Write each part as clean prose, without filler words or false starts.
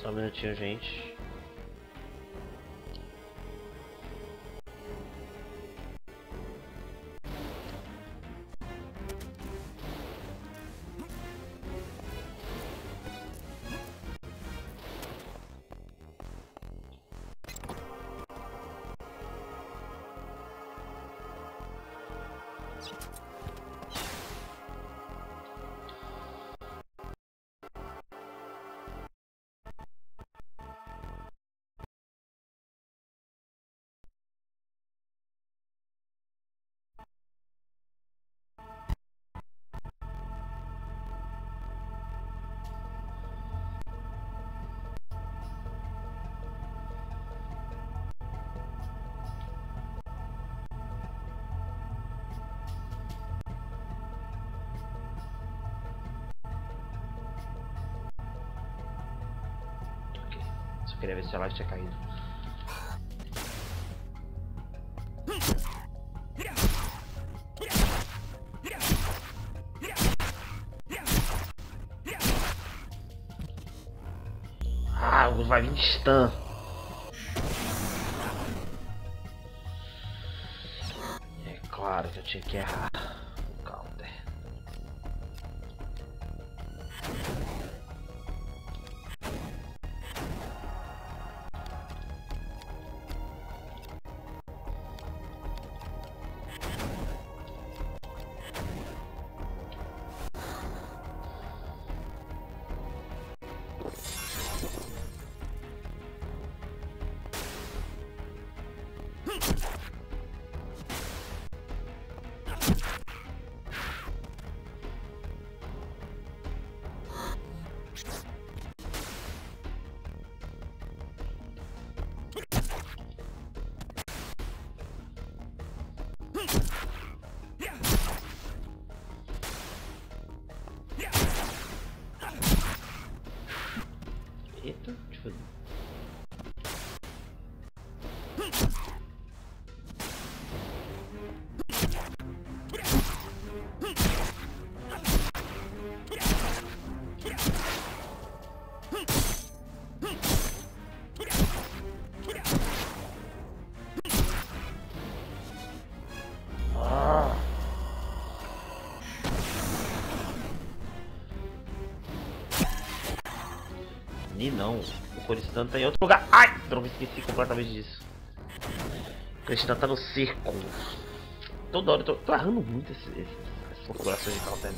Só um minutinho, gente. Só queria ver se a live tinha caído. Ah, vai vir de stun. É claro que eu tinha que errar o counter. Eita, deixa eu ver. E não, o Cristã tá em outro lugar. Ai, droga, esqueci completamente disso. O Cristã tá no círculo. Toda hora eu tô errando muito essas configurações de counter.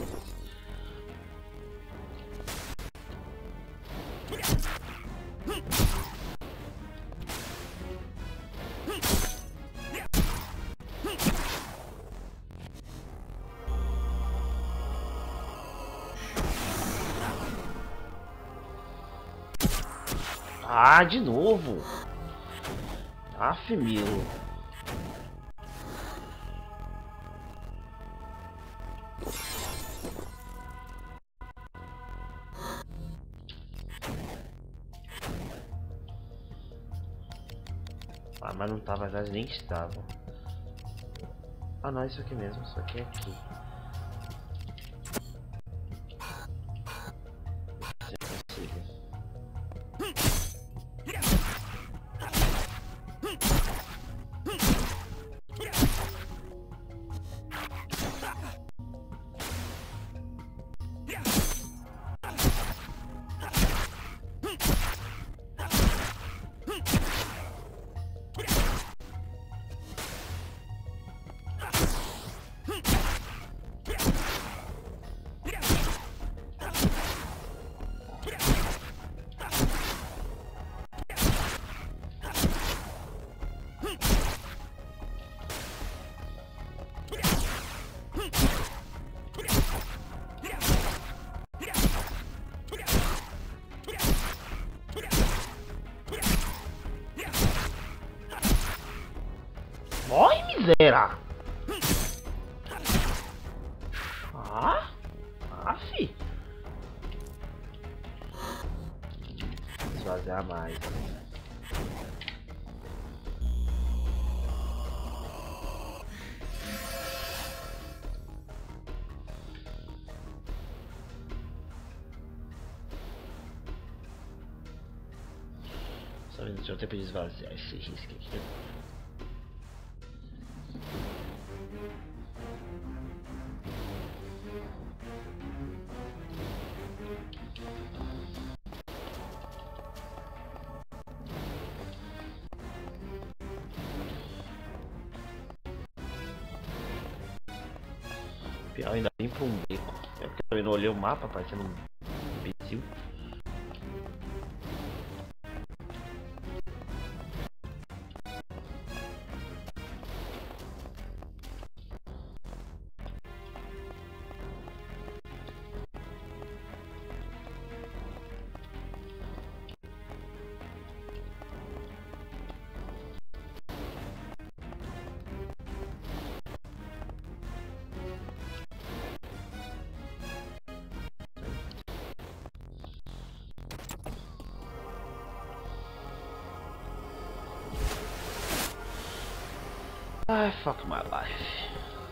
Ah, de novo. Aff, Milo. Ah, mas não tá, na verdade nem estava. Ah não, isso aqui mesmo, isso aqui é aqui. Morre, miséria! Fi. Esvaziar mais. Tá vendo? Deixa eu tempo de esvaziar esse risco aqui. Eu ainda vim pra um beco. É porque eu também não olhei o mapa, parecendo um imbecil. Ai, fuck my life.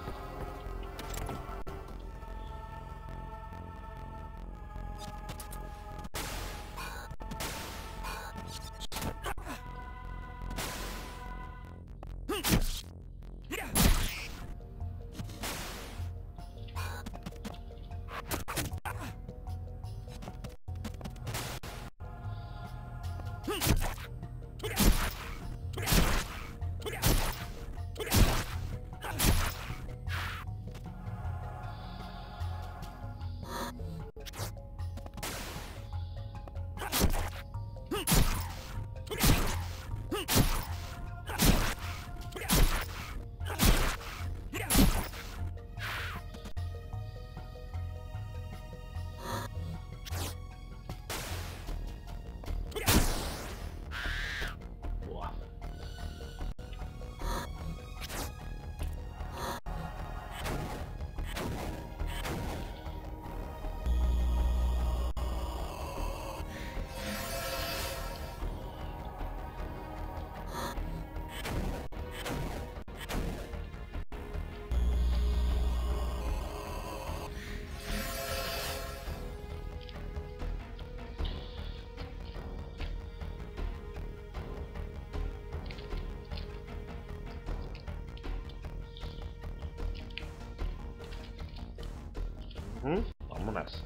Vamos nessa.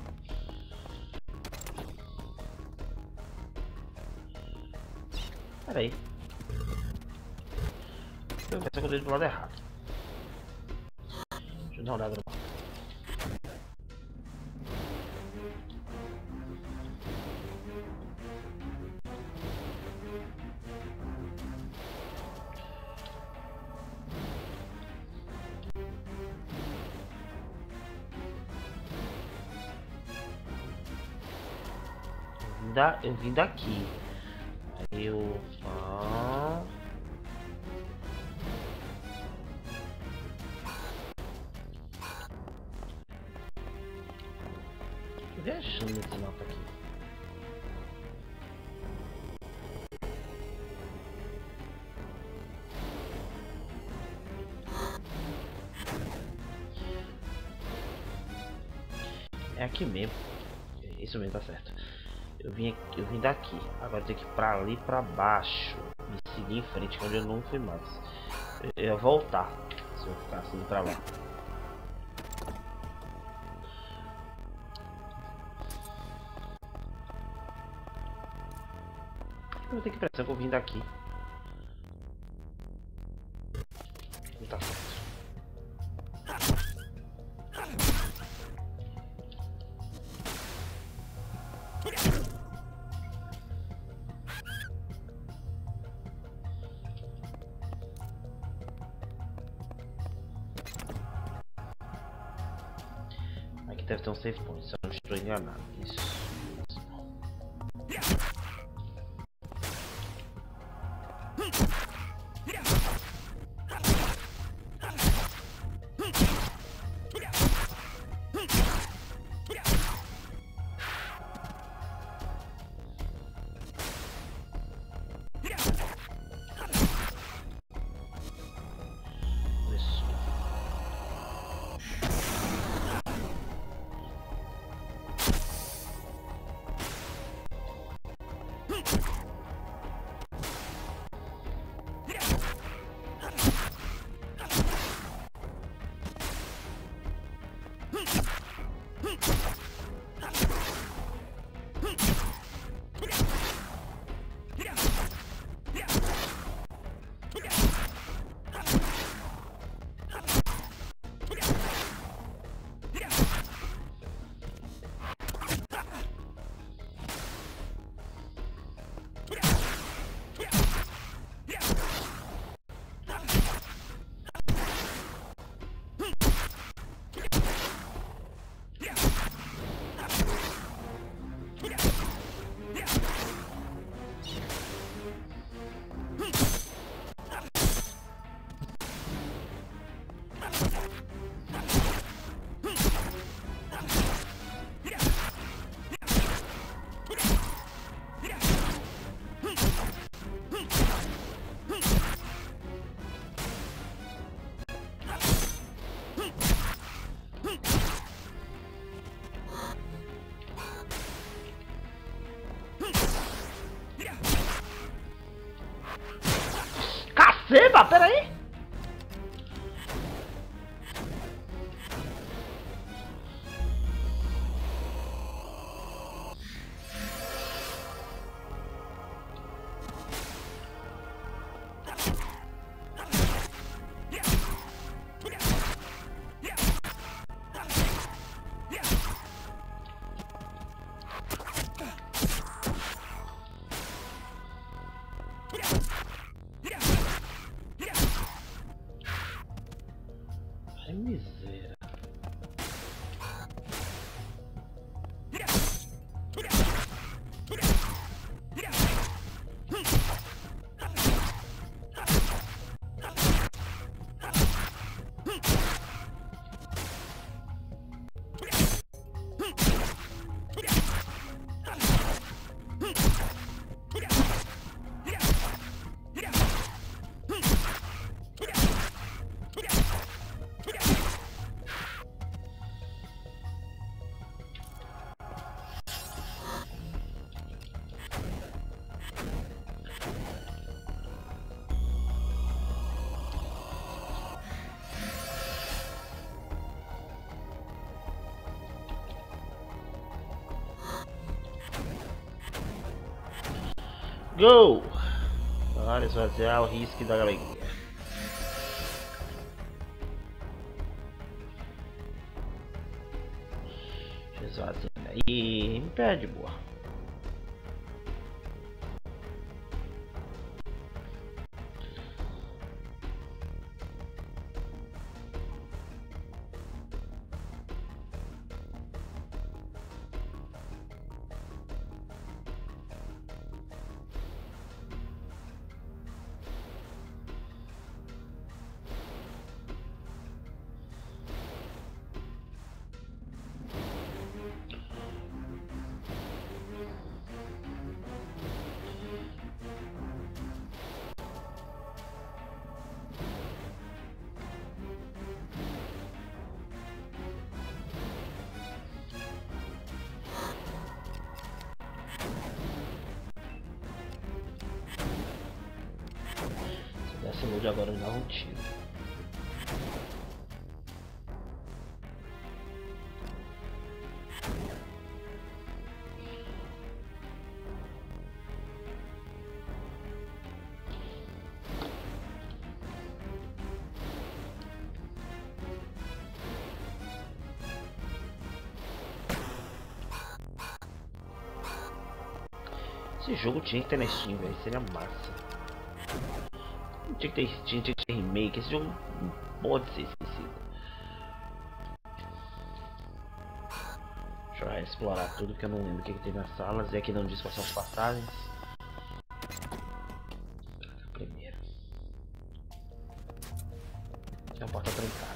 Pera aí. Eu pensei que eu dei do lado errado. Deixa eu dar uma olhada no mapa. Eu vim daqui. Aí eu... Tô viajando nesse mapa aqui. É aqui mesmo. Isso mesmo, tá certo. Eu vim daqui. Agora tem que ir pra ali, pra baixo. Me seguir em frente, onde eu não fui mais. Eu ia voltar se eu ficasse indo pra lá. Eu tenho que impressão que eu vim daqui. Não tá certo. Aqui deve ter um save point, se eu não estou enganado. Isso. Opa, pera aí. Ai, miséria. Go! Para esvaziar o risco da galeria. Esvaziando aí. Me pede, boa. Essa load agora me dá um tiro. Esse jogo tinha que ter na Steam, velho. Seria massa. Não tinha que ter Steam, tinha que ter remake. Esse jogo não pode ser esquecido. Deixa eu explorar tudo que eu não lembro o que tem nas salas. E aqui não diz quais são as passagens. Primeiro. É uma porta trancada.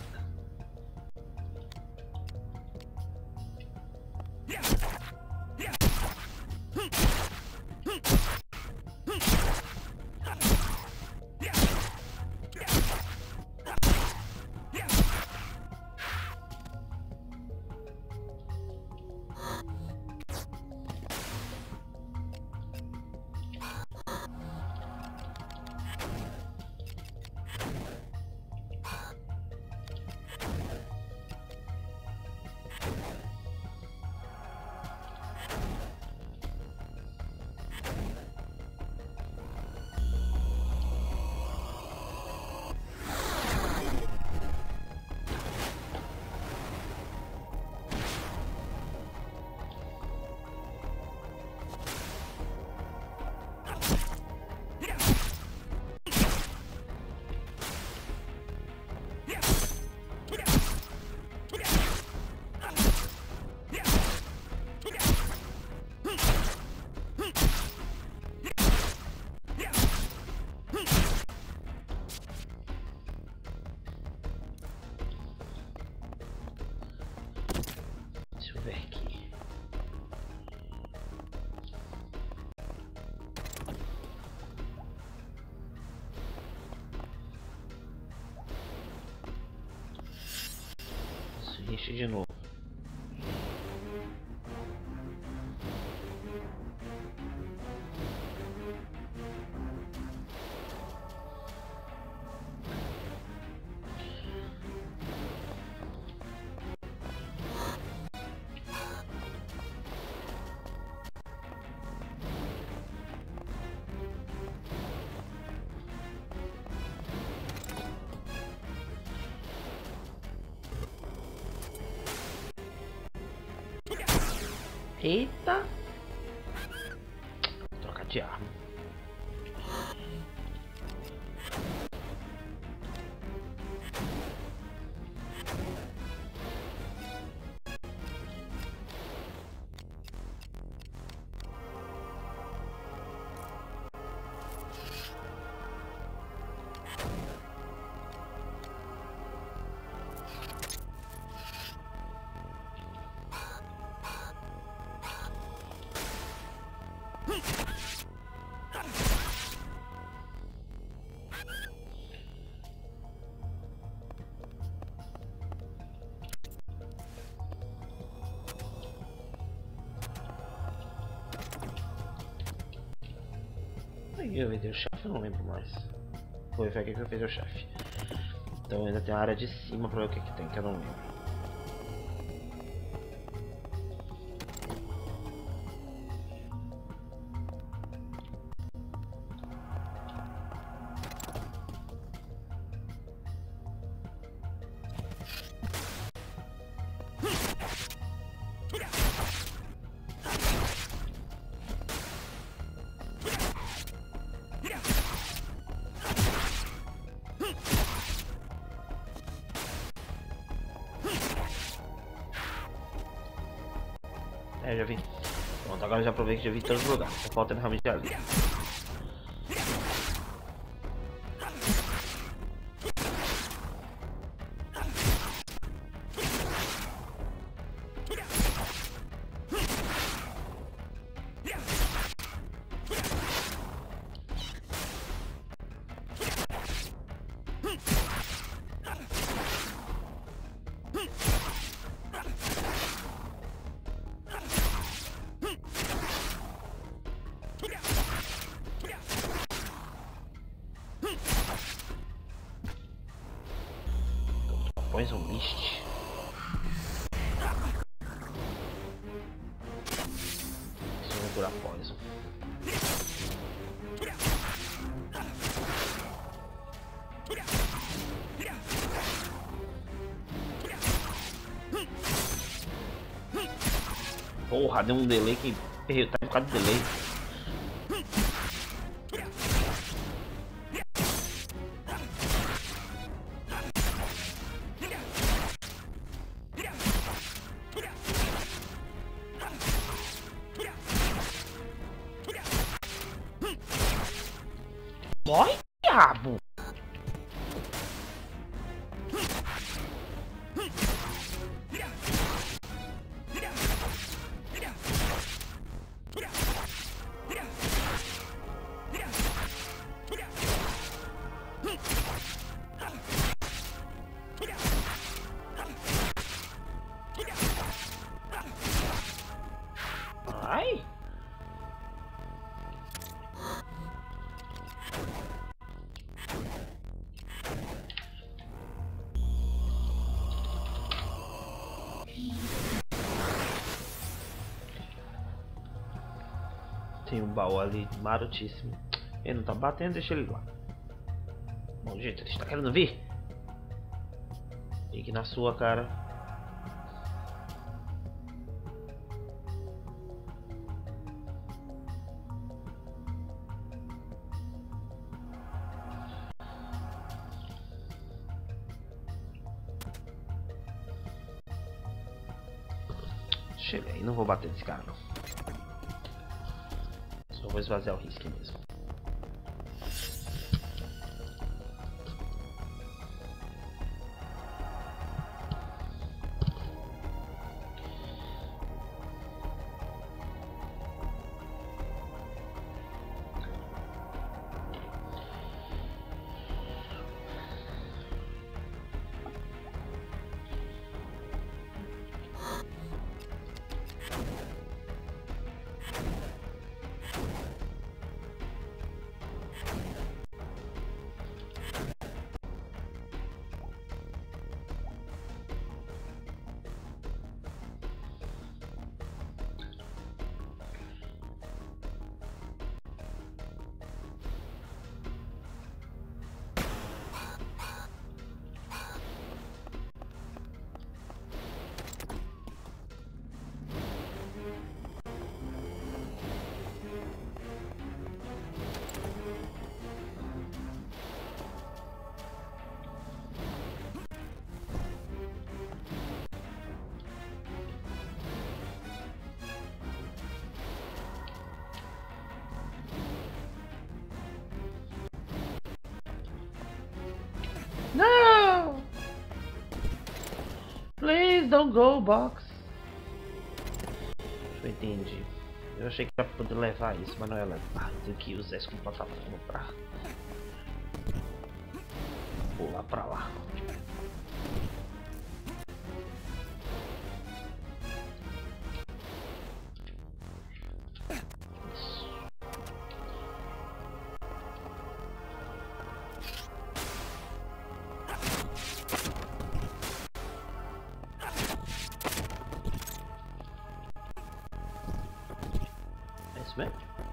Deixa eu ver aqui. Switch de novo. Eita. Vou trocar de arma. Eu vendi o chefe, eu não lembro mais. Foi aqui que eu fiz o chefe. Então ainda tem a área de cima pra ver o que, que tem, que eu não lembro. É, já vi. Pronto, agora eu já provei que já vi em todos os lugares. Só falta realmente ali. Poison Mist. Isso vai durar Poison. Porra, deu um delay que tá por causa do delay. Morre, diabo! Ai! Tem um baú ali marotíssimo. Ele não tá batendo, deixa ele lá. Bom jeito, ele está querendo vir? Fique na sua, cara. Chega aí, não vou bater nesse cara não. Só vou esvaziar o risco mesmo. Please don't go, box. Eu entendi. Eu achei que era pra poder levar isso, mas não é levar. Tem que usar isso como plataforma pra pular pra lá. Mesmo?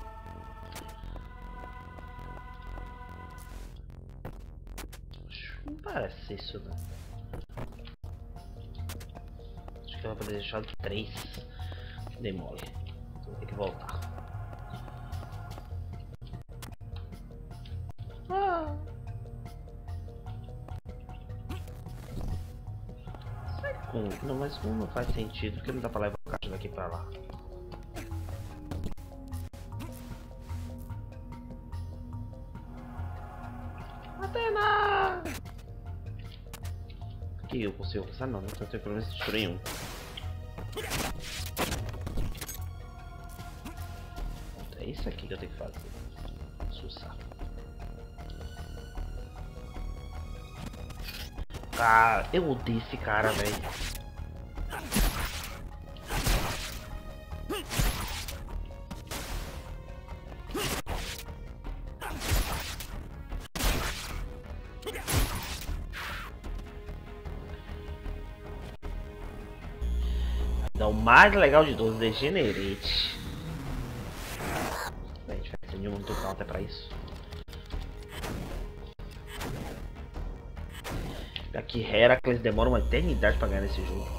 Não parece isso, né? Acho que ela vai poder deixar 3. Dei mole. Vou ter que voltar. Não, mas não faz sentido, porque não dá pra levar a caixa daqui pra lá. Atena! Aqui eu consigo passar? Não, então eu tenho pelo menos destruir um. É isso aqui que eu tenho que fazer. Sussar. Cara, eu odeio esse cara, velho. O mais legal de todos, Degenerate. A gente vai ter muito counter pra isso. Aqui Heracles demora uma eternidade pra ganhar nesse jogo.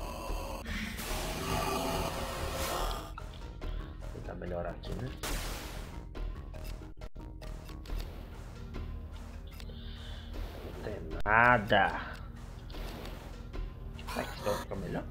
Vou tentar melhorar aqui, né? Não tem nada. Será que isso vai ficar melhor?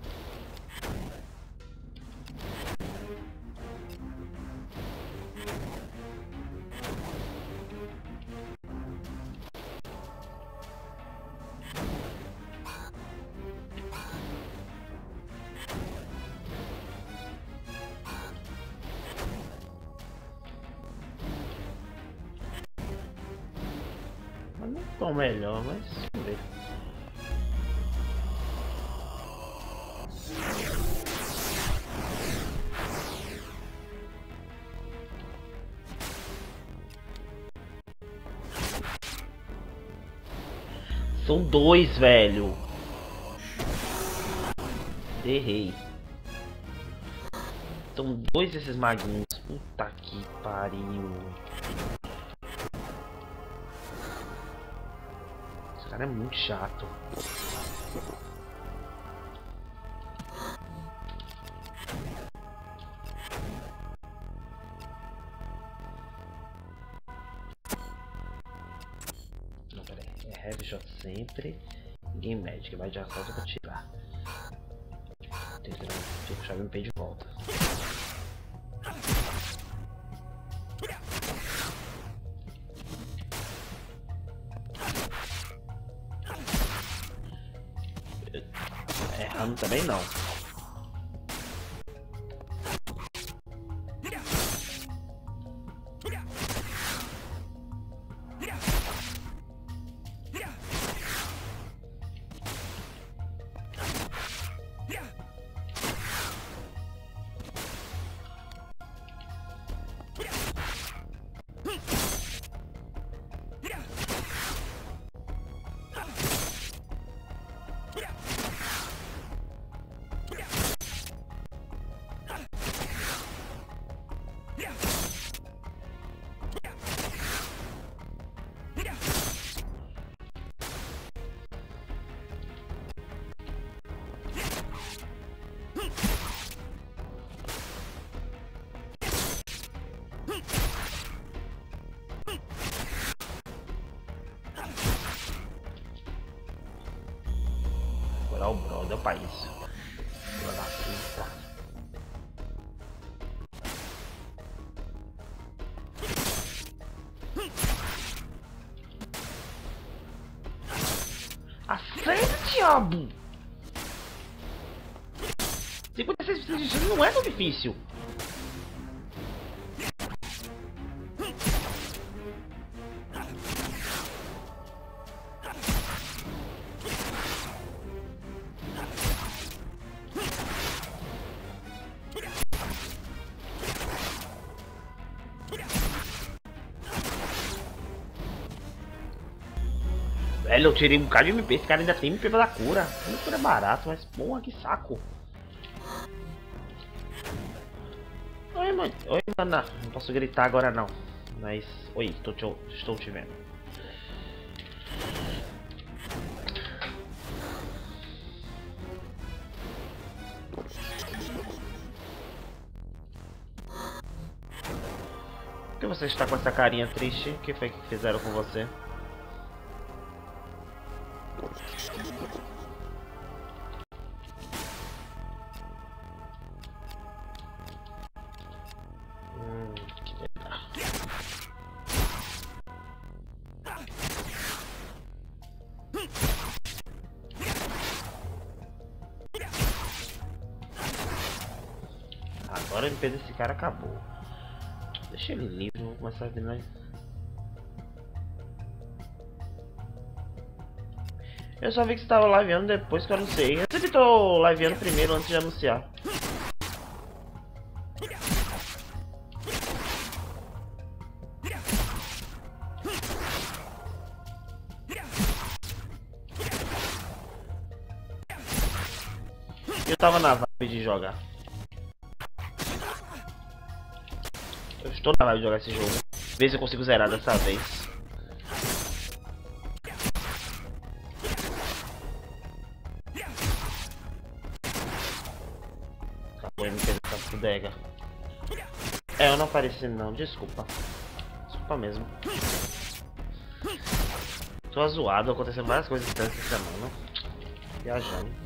Não ficou melhor, mas vamos ver. São 2, velho. Errei. São 2 desses maguinhos. Puta que pariu. Esse cara é muito chato. Não, pera aí. É heavy shot sempre. Game Magic. Vai de assalto pra tirar. Tem que puxar o gameplay de volta. Errando também não. O brother pra isso. Filha da puta. Acerta, diabo! 56% de chance não é tão difícil. Velho, eu tirei um bocado de MP, esse cara ainda tem MP da cura. A cura é barato, mas porra, que saco. Oi, mãe. Oi, mana. Não posso gritar agora não. Mas, oi, estou te vendo. Por que você está com essa carinha triste? O que foi que fizeram com você? Que legal. Agora a MP desse cara acabou. Deixa ele livre, vou começar a ver nós. Eu só vi que você estava liveando depois que eu anunciei. Eu sempre tô liveando primeiro antes de anunciar. Eu tava na vibe de jogar. Eu estou na vibe de jogar esse jogo. Ver se eu consigo zerar dessa vez. Acabou de me perder essa bodega. É, eu não apareci não, desculpa. Desculpa mesmo. Tô zoado, aconteceu várias coisas estranhas essa semana. Viajando.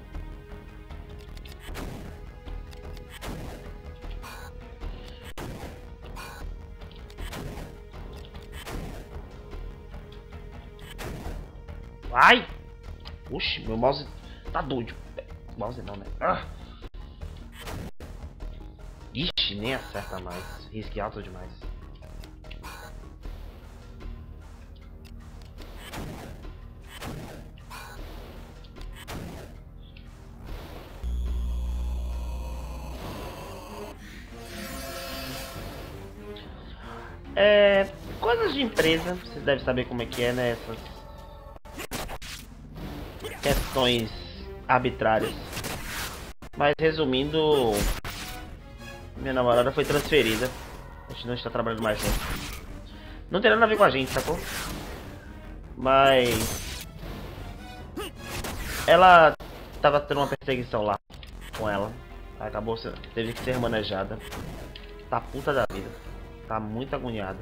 Ai! Oxi, meu mouse tá doido. Mouse não, né? Ah. Ixi, nem acerta mais. Risque alto demais. Coisas de empresa, vocês devem saber como é que é, né? Essas questões arbitrárias. Mas resumindo, minha namorada foi transferida. A gente não está trabalhando mais junto. Não tem nada a ver com a gente, sacou? Mas ela tava tendo uma perseguição lá com ela. Acabou, teve que ser manejada. Tá puta da vida. Tá muito agoniada.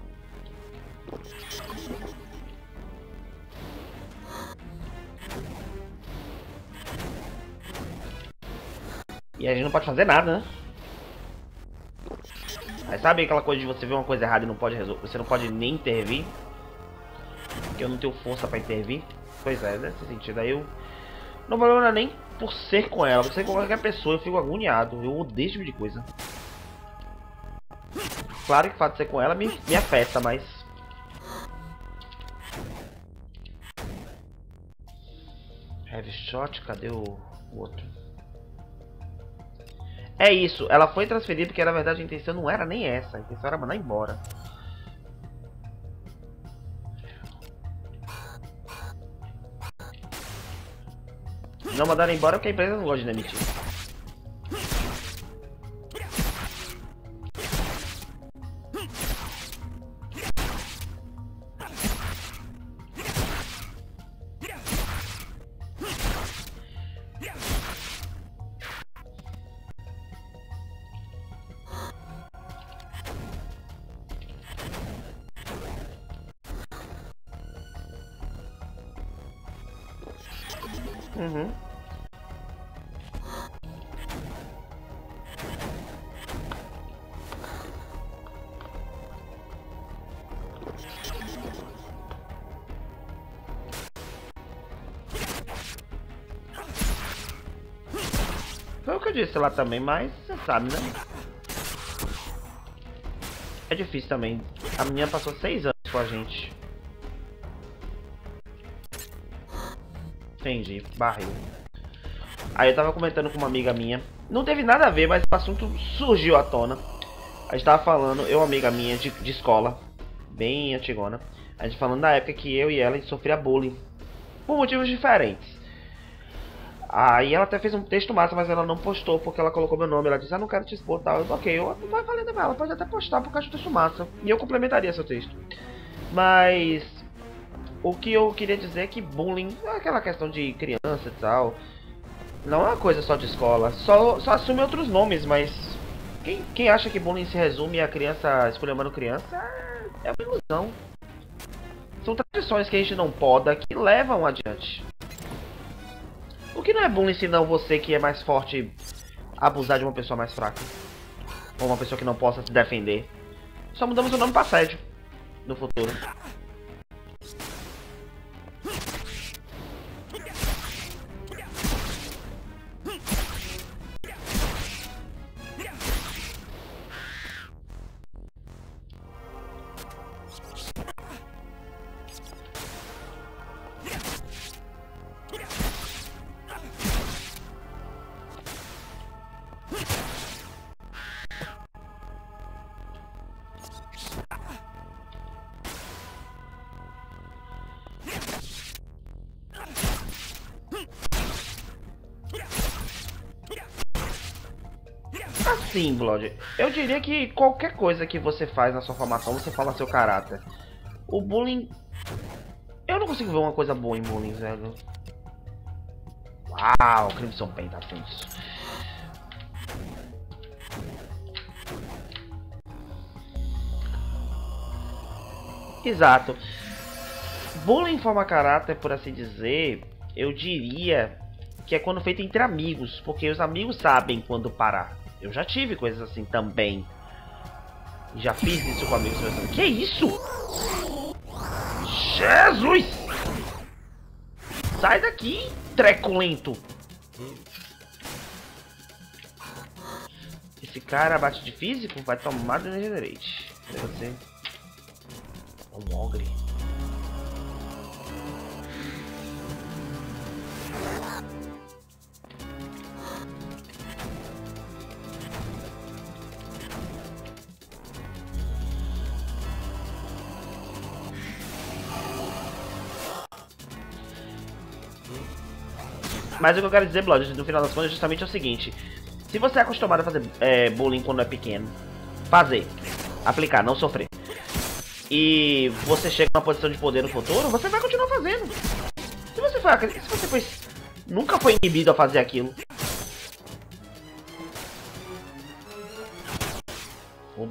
E a gente não pode fazer nada, né? Aí sabe aquela coisa de você ver uma coisa errada e não pode resolver? Você não pode nem intervir? Porque eu não tenho força pra intervir? Pois é, nesse sentido aí eu... Não problema não é nem por ser com ela, por ser com qualquer pessoa eu fico agoniado. Eu odeio esse tipo de coisa. Claro que o fato de ser com ela me afeta, mas... Heavy Shot, cadê o outro? É isso, ela foi transferida porque na verdade a intenção não era nem essa, a intenção era mandar embora. Não mandaram embora porque a empresa não gosta de demitir. Uhum. Foi o que eu disse lá também, mas você sabe, né? É difícil também. A menina passou 6 anos com a gente. Entendi, barril. Aí eu tava comentando com uma amiga minha. Não teve nada a ver, mas o assunto surgiu à tona. A gente tava falando, eu uma amiga minha de escola, bem antigona. A gente falando da época que eu e ela a gente sofria bullying. Por motivos diferentes. Aí ela até fez um texto massa, mas ela não postou porque ela colocou meu nome. Ela disse, ah, não quero te expor, tal. Eu, ok, eu não vai valer também. Ela pode até postar por causa do texto massa. E eu complementaria seu texto. Mas o que eu queria dizer é que bullying é aquela questão de criança e tal. Não é uma coisa só de escola. Só assume outros nomes, mas quem acha que bullying se resume a criança esculhambando criança é uma ilusão. São tradições que a gente não poda que levam adiante. O que não é bullying senão você que é mais forte abusar de uma pessoa mais fraca? Ou uma pessoa que não possa se defender? Só mudamos o nome para assédio no futuro. Assim, Blood, eu diria que qualquer coisa que você faz na sua formação, você fala seu caráter. O bullying... Eu não consigo ver uma coisa boa em bullying, velho. Uau, Crimson Pain tá tenso. Exato. Bullying forma caráter, por assim dizer, eu diria que é quando feito entre amigos, porque os amigos sabem quando parar. Eu já tive coisas assim também. Já fiz isso com amigos meus. Que isso? Jesus! Sai daqui, treco lento. Esse cara bate de físico, vai tomar do Regenerate. Deve ser um ogre. Mas o que eu quero dizer, Blood, no final das contas, justamente é o seguinte. Se você é acostumado a fazer bullying quando é pequeno, fazer, aplicar, não sofrer, e você chega numa posição de poder no futuro, você vai continuar fazendo. Se você nunca foi inibido a fazer aquilo. Oba.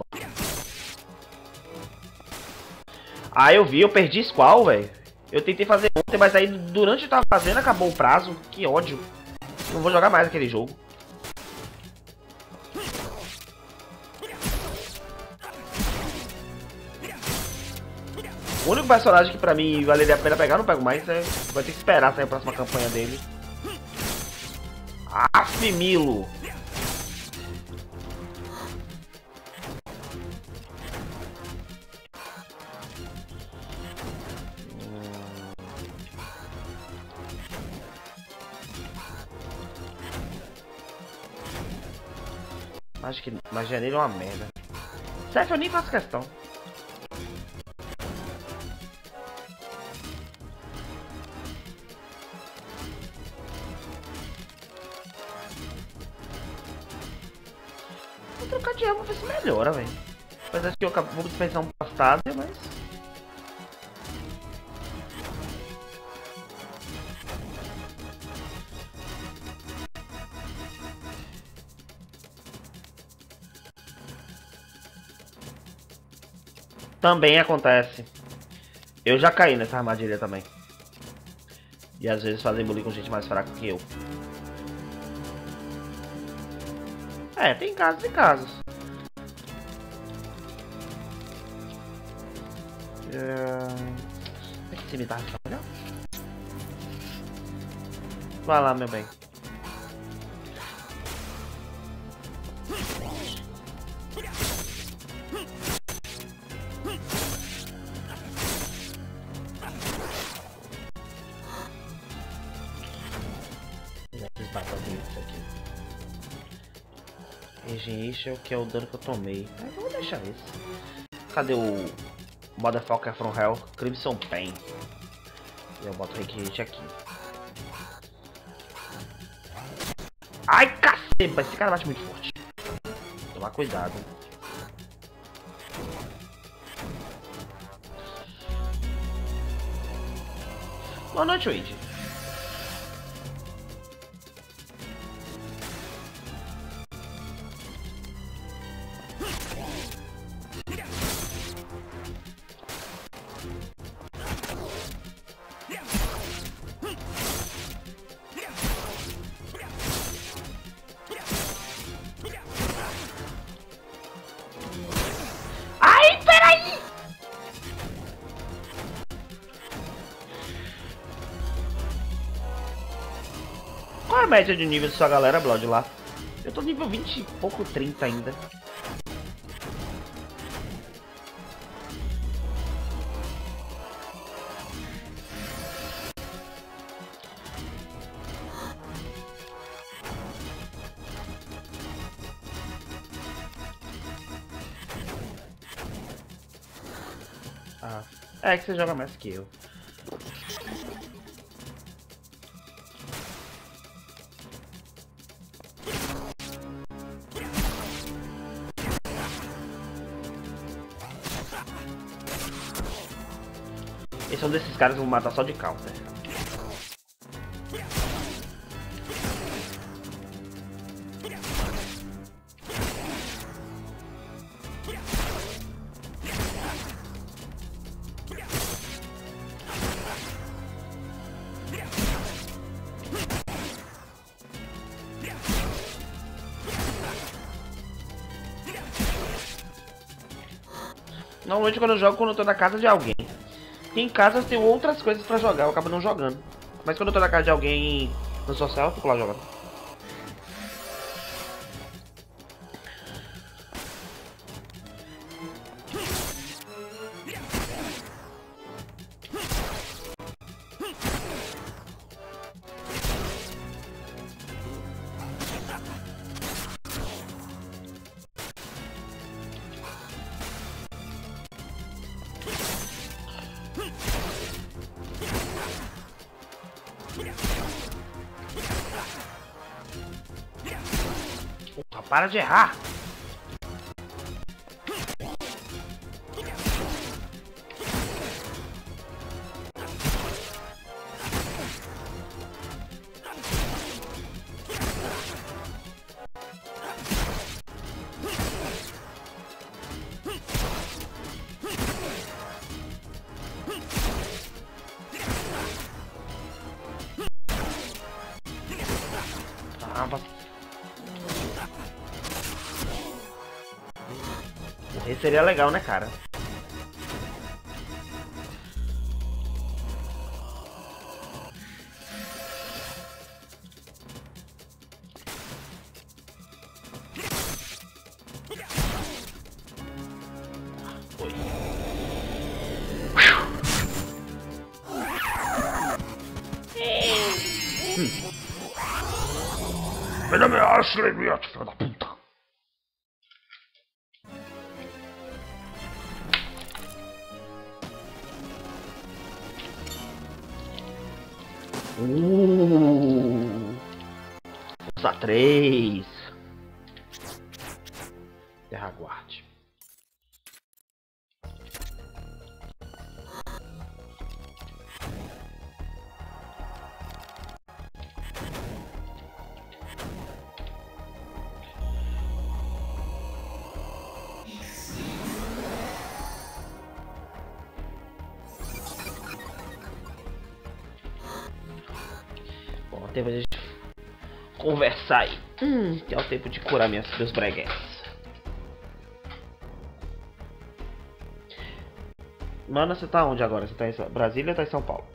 Ah, eu perdi Squall, velho. Eu tentei fazer ontem, mas aí durante eu tava fazendo acabou o prazo. Que ódio. Não vou jogar mais aquele jogo. O único personagem que pra mim valeria a pena pegar, eu não pego mais. Vai ter que esperar sair a próxima campanha dele. Aff, Milo. Acho que magia nele é uma merda. Certo, eu nem faço questão. Vou trocar de arma pra ver se melhora, velho. Apesar de que eu vou dispensar um bastado, mas... Também acontece. Eu já caí nessa armadilha também. E às vezes fazem bullying com gente mais fraca que eu. É, tem casos e casos. É que cimitarra tá melhor? Vai lá, meu bem. Regeneration, que é o dano que eu tomei. Mas eu vou deixar esse. Cadê o Motherfucker from Hell? Crimson Pain. Eu boto o Regeneration aqui. Ai, cacete! Esse cara bate muito forte. Tomar cuidado. Boa noite, Wade. Ai, peraí! Qual é a média de nível da sua galera, Blood, lá? Eu tô nível 20 e pouco, 30 ainda. Ah, é que você joga mais que eu. Esse é um desses caras que eu vou matar só de counter. Normalmente quando eu tô na casa de alguém. Em casa eu tenho outras coisas pra jogar, eu acabo não jogando. Mas quando eu tô na casa de alguém no social, eu fico lá jogando. Puta, para de errar! Ah, morrer seria legal, né, cara? Meu nome é Ashley Riot, filho da puta. Força 3. Terra Guarde. Bom, tempo de conversar aí. Que é o tempo de curar meus breguetes. Mano, você tá onde agora? Você tá em Brasília ou tá em São Paulo?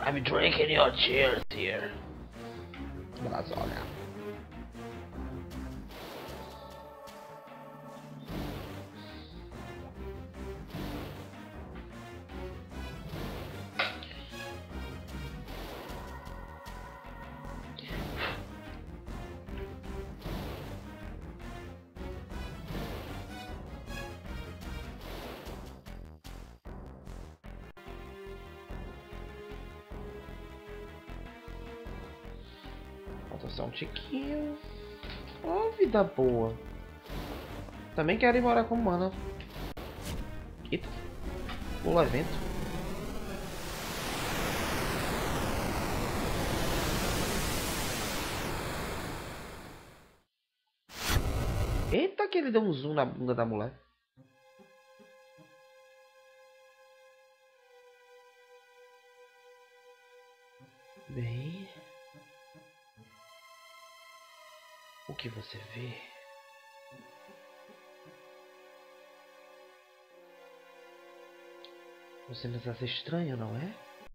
I'm drinking your tears here. Brasólia. Falta só um tiquinho. Oh, vida boa. Também quero ir morar com mana. Eita. Pula evento. Eita, que ele deu um zoom na bunda da mulher. Bem... O que você vê? Você nos acha estranho, não é?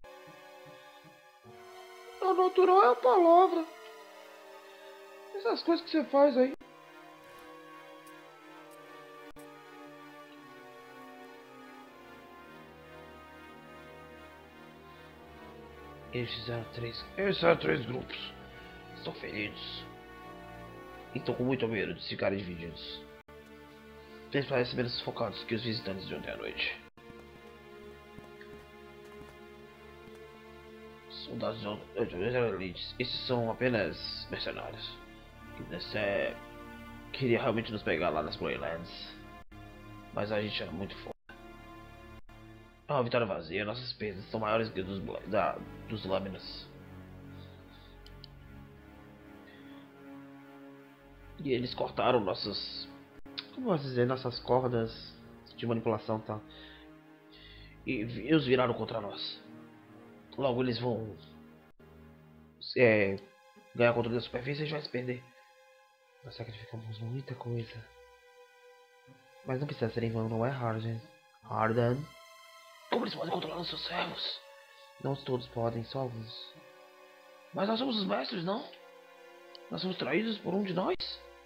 O natural é a palavra. Essas coisas que você faz aí. Esses eram três grupos. Estão feridos. E estão com muito medo de ficarem divididos. Eles parecem menos focados que os visitantes de ontem à noite. Soldados elites. Esses são apenas mercenários. Queria realmente nos pegar lá nas Greylands. Mas a gente era muito forte. É uma vitória vazia. Nossas perdas são maiores que dos lâminas. E eles cortaram nossas... Como posso dizer? Nossas cordas de manipulação, tá? E os viraram contra nós. Logo eles vão... ganhar controle da superfície e a gente vai se perder. Nós sacrificamos muita coisa. Mas não precisa ser em vão, não é, Harden? Harden? Como eles podem controlar os seus servos? Não todos podem, só alguns. Mas nós somos os mestres, não? Nós somos traídos por um de nós?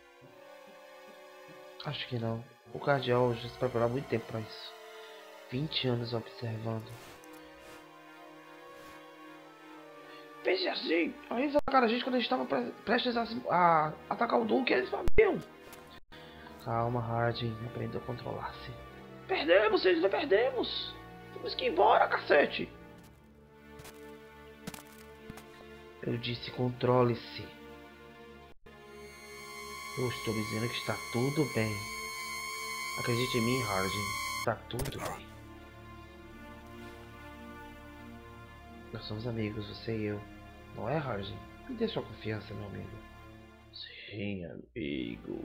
Acho que não. O cardeal já se preparou há muito tempo para isso. 20 anos observando. Pense assim, eles atacaram a gente quando a gente estava prestes a atacar o Duque, eles sabiam. Calma, Hardin, aprenda a controlar-se. Perdemos, eles não perdemos. Temos que ir embora, cacete. Eu disse controle-se. Eu estou dizendo que está tudo bem. Acredite em mim, Hardin. Está tudo bem. Nós somos amigos, você e eu. Não é, Hardin? Me dê sua confiança, meu amigo. Sim, amigo.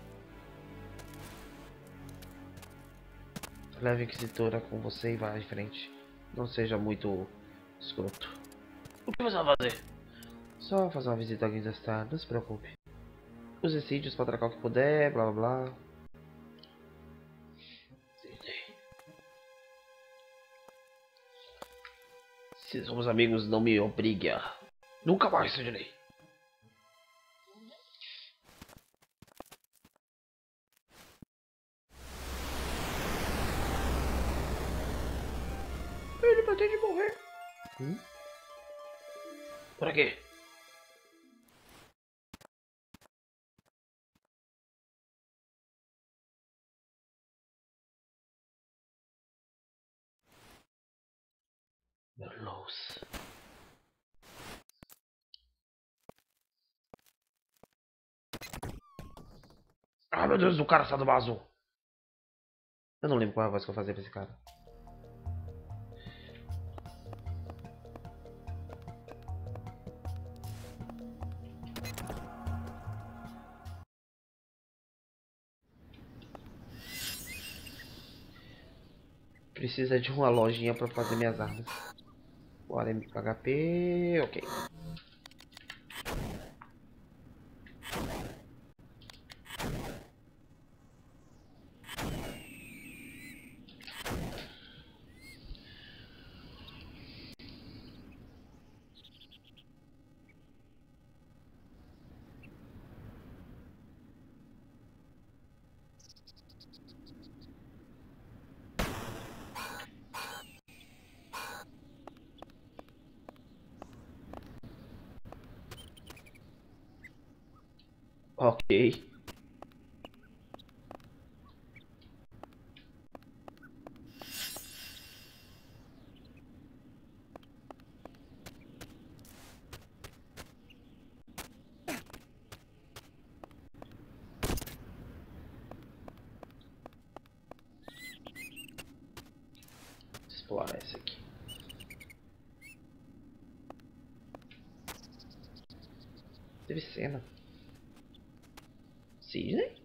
Leve a Inquisitora com você e vá em frente. Não seja muito escroto. O que você vai fazer? Só fazer uma visita ao Guindastar, não se preocupe. Use sítios para atracar o que puder, blá blá blá. Se somos amigos, não me obrigue a... Nunca mais, Sidney. Ele pretende morrer. Pra quê? Merlos. Ah, meu Deus, o cara saiu do bazu. Eu não lembro qual é a voz que eu fazia pra esse cara. Precisa de uma lojinha pra fazer minhas armas. O arame com HP, ok. Ok. Explorar esse aqui. Teve cena. Sidney?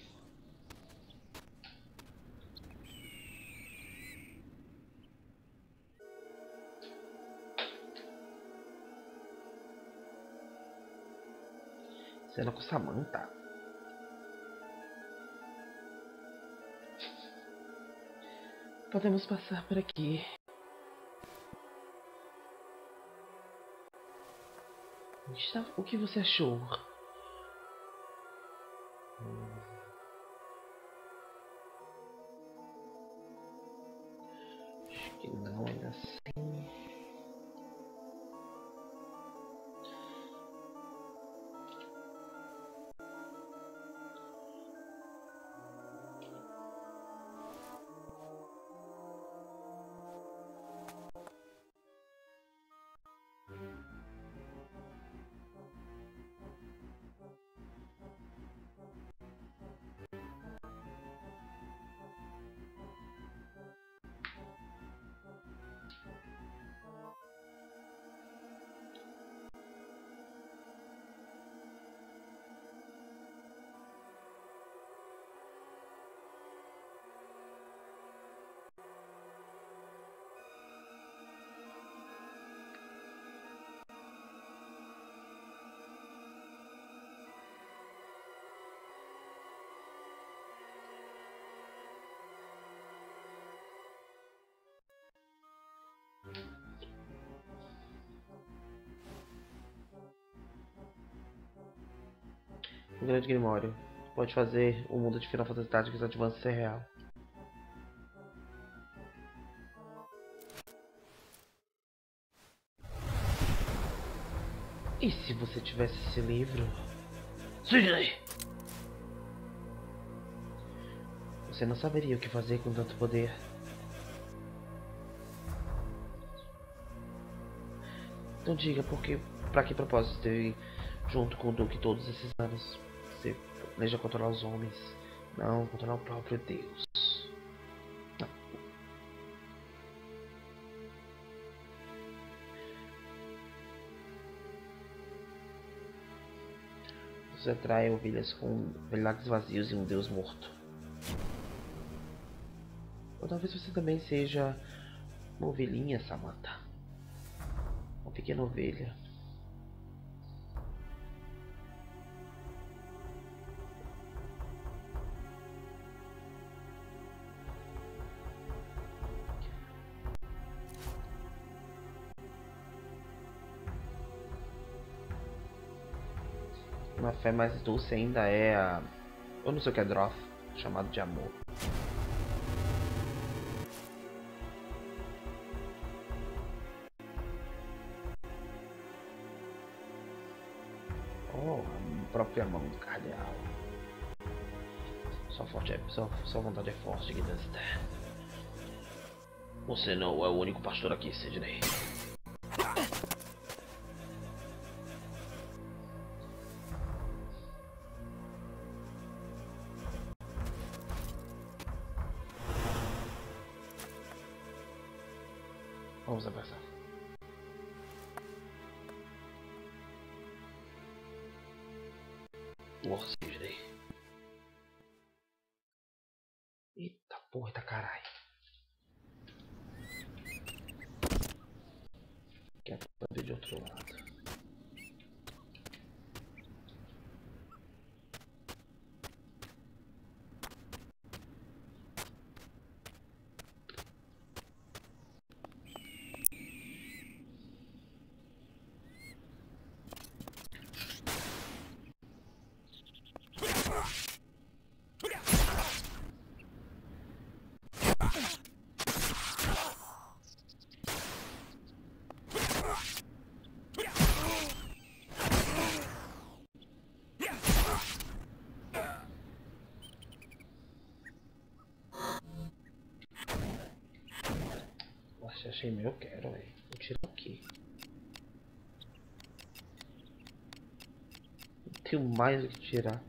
Cena com Samantha. Podemos passar por aqui. O que você achou? Acho que não, ainda assim. Um grande Grimório. Pode fazer o mundo de Final Fantasy Tactics Advance ser real. E se você tivesse esse livro? Sidney! Você não saberia o que fazer com tanto poder. Então diga, pra que propósito esteve junto com o Duque todos esses anos? Você planeja controlar os homens? Não, controlar o próprio Deus. Não. Você atrai ovelhas com velhados vazios e um Deus morto. Ou talvez você também seja uma ovelhinha, Samantha. Uma pequena ovelha. Uma fé mais doce ainda é a... Eu não sei o que é Droth, chamado de amor. Oh, a própria mão do cardeal. Sua vontade é forte, Gidasta. Você não é o único pastor aqui, Sidney. Vamos avançar. Nossa, Sidney. Eita porra, tá caralho. Quer ver de outro lado. cheio, eu quero, velho. Vou tirar aqui. Não tenho mais o que tirar.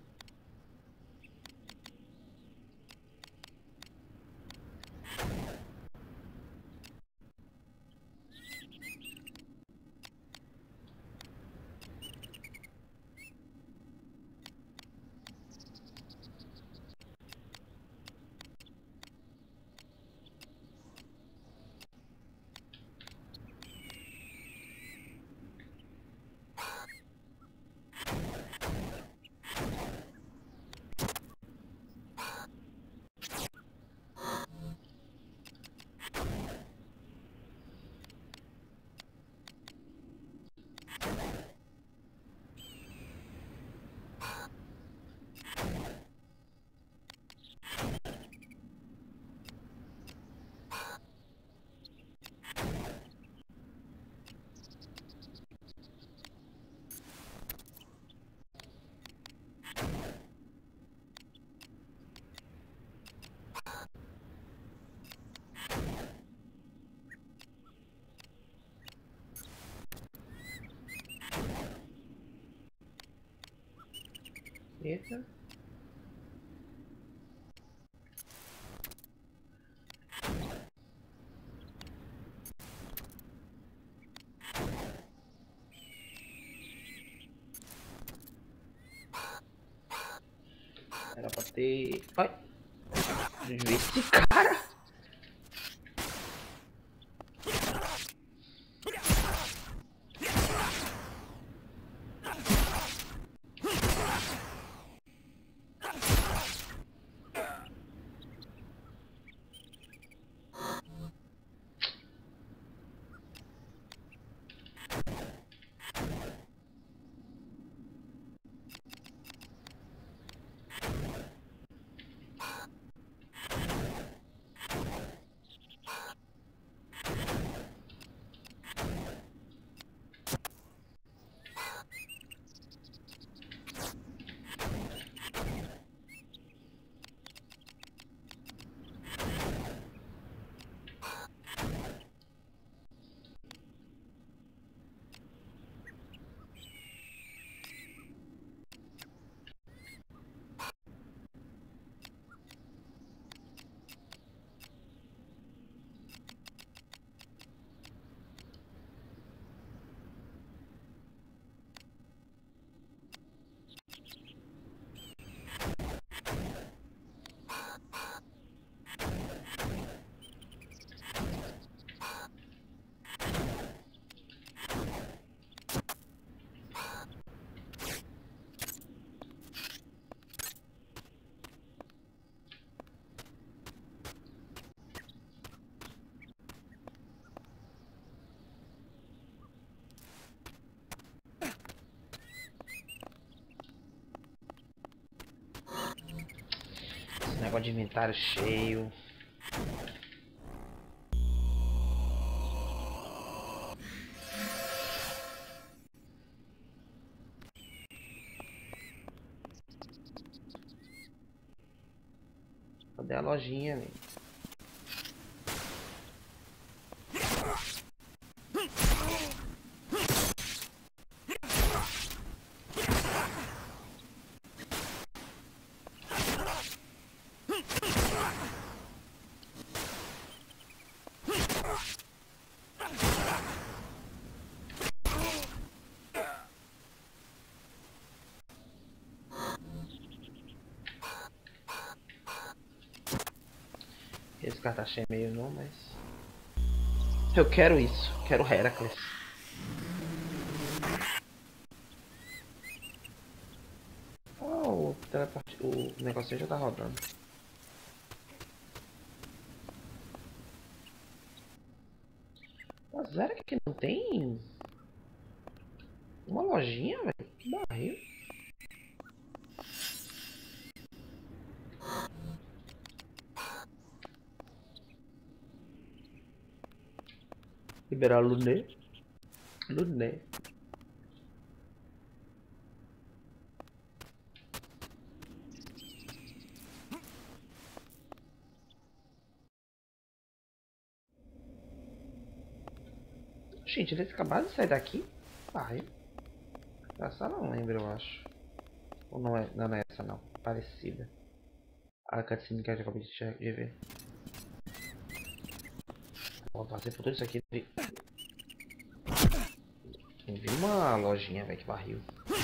Eita. Era pra ter... Ai! Ver esse cara! Esse negócio de inventário cheio. Cadê a lojinha, velho? Esse cara tá cheio meio não, mas... Eu quero isso. Quero Heracles. Oh, o negocinho já tá rodando. Mas era que aqui não tem... Uma lojinha, velho? Que barril. Liberar Luné. Luné. Gente, eles acabaram de sair daqui? Ai. Essa não lembro, eu acho. Ou não é? Não, não é essa não. Parecida. A cutscene que eu acabei de ver. Ó, passei por tudo isso aqui. Eu vi uma lojinha, velho, que barril.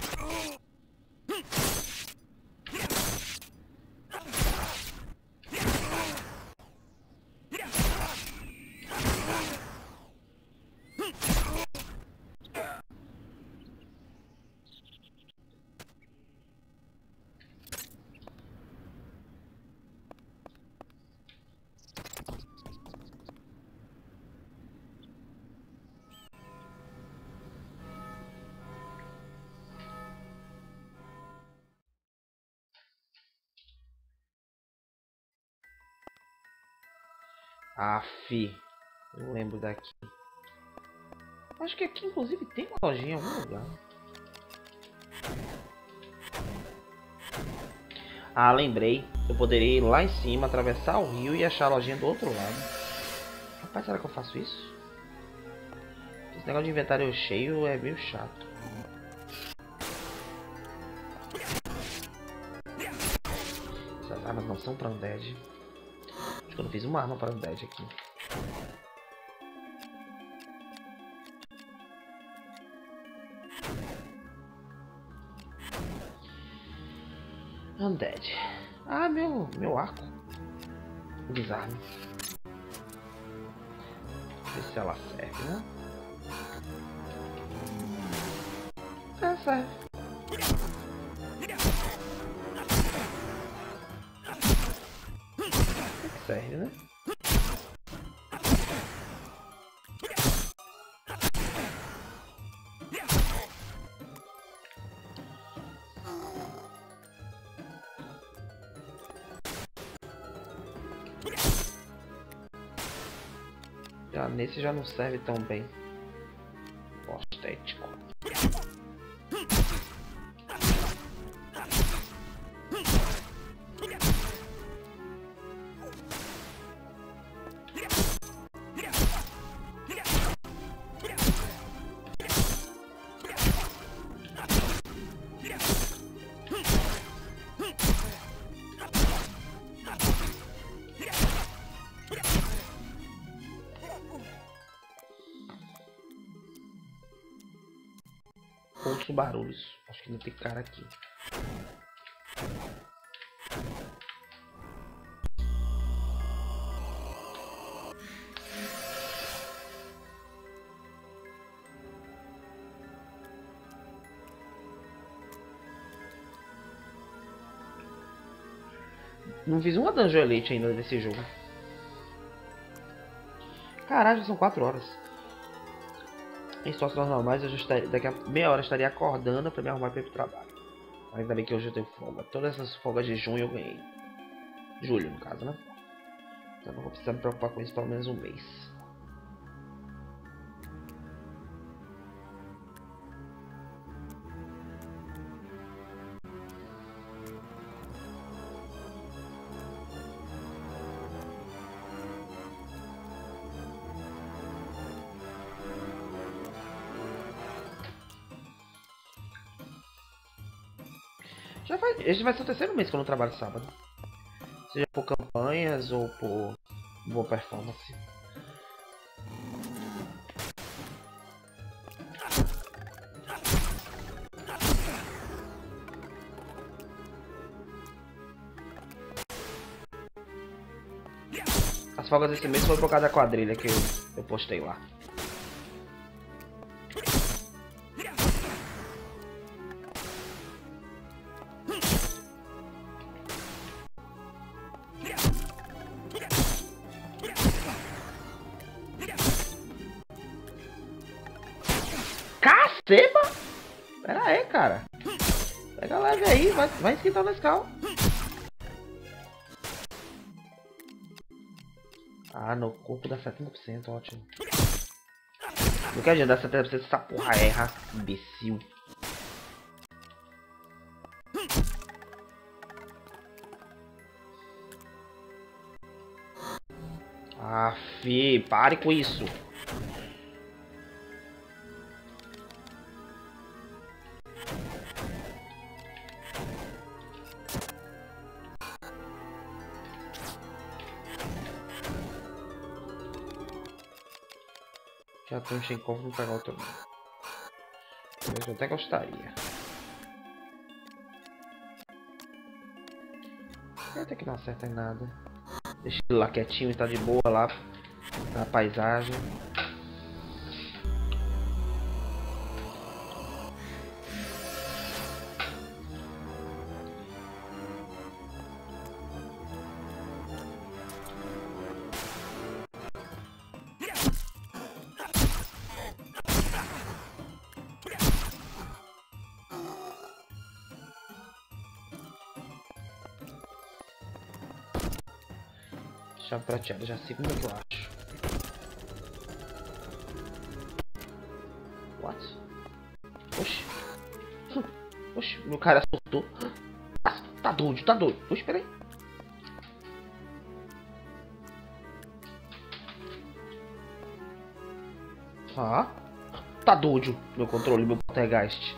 Aff, eu lembro daqui. Acho que aqui inclusive tem uma lojinha em algum lugar. Ah, lembrei. Eu poderia ir lá em cima, atravessar o rio e achar a lojinha do outro lado. Rapaz, será que eu faço isso? Esse negócio de inventário cheio é meio chato. Essas armas não são pra Undead. Acho que eu não fiz uma arma para Undead aqui. Undead. Ah, meu arco. Desarme. Ver se ela serve, né? É, serve. Serve, né? Nesse já não serve tão bem. Ó, estético. Ouço barulhos. Acho que não tem cara aqui. Não fiz uma Dungeon Elite ainda nesse jogo. Caralho, já são 4 horas. Em situações normais, eu já estaria, daqui a meia hora eu estaria acordando pra me arrumar pra ir pro trabalho. Mas ainda bem que hoje eu tenho folga. Todas essas folgas de junho eu ganhei. Julho, no caso, né? Então não vou precisar me preocupar com isso pelo menos um mês. Esse vai ser o terceiro mês que eu não trabalho sábado. Seja por campanhas ou por boa performance. As folgas desse mês foram por causa da quadrilha que eu postei lá. Caceba! Pera aí, cara. Pega leve aí, vai esquentar o Nescau. Ah, no corpo dá 70%, ótimo. Não quer adiantar 70% essa porra erra, imbecil. Ah, fi, pare com isso. Já tem um Chenkov, não pegar outro não. Mas eu até gostaria. Até que não acerta em nada. Deixa ele lá quietinho e tá de boa lá na paisagem. Chave prateada, já sei como é que eu acho. What? Oxi. Oxi, meu cara soltou. Tá doido, tá doido. Oxi, peraí. Ah, tá doido meu controle, meu poltergeist.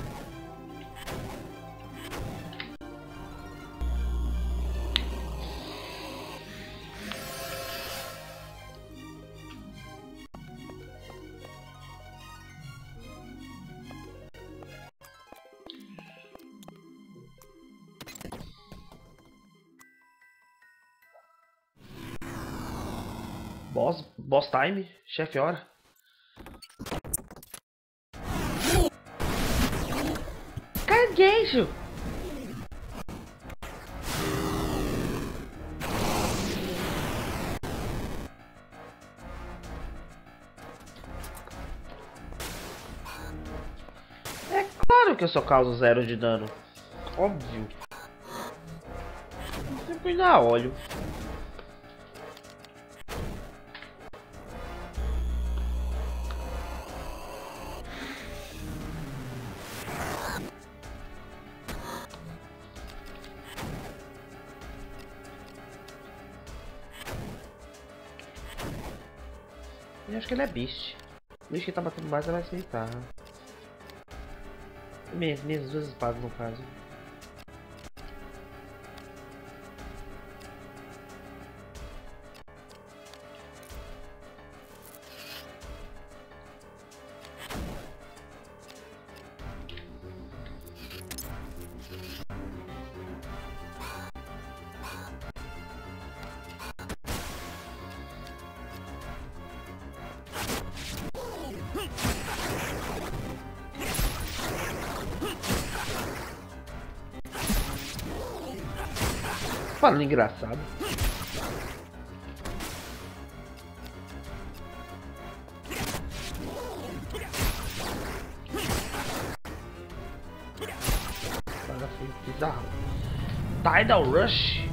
Boss time, chefe hora. Caguejo! É claro que eu só causo 0 de dano. Óbvio. Sempre dá óleo. Eu acho que ele é Beast. O bicho que tá batendo mais é mais militar. Minhas duas espadas no caso. Falando engraçado. Bizarro. Tidal Rush.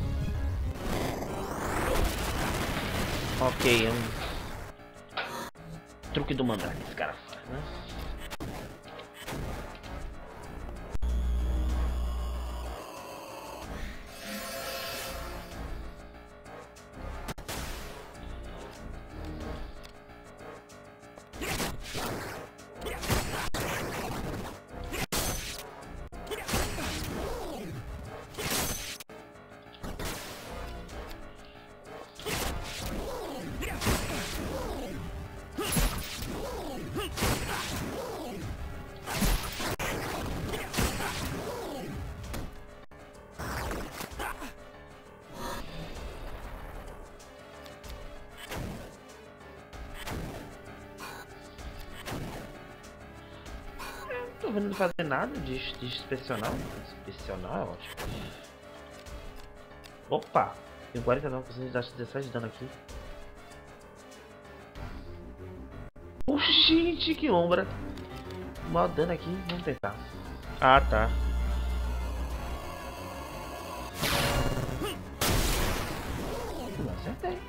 Ok, truque do Mandrake que esse cara faz, né? Não tô vendo ele fazer nada de inspecionar. Inspecionar é ótimo. Opa! Tem 49% de taxa de 17 de dano aqui. Oxi, gente, que ombra! O maior dano aqui, vamos tentar. Ah, tá. Não acertei.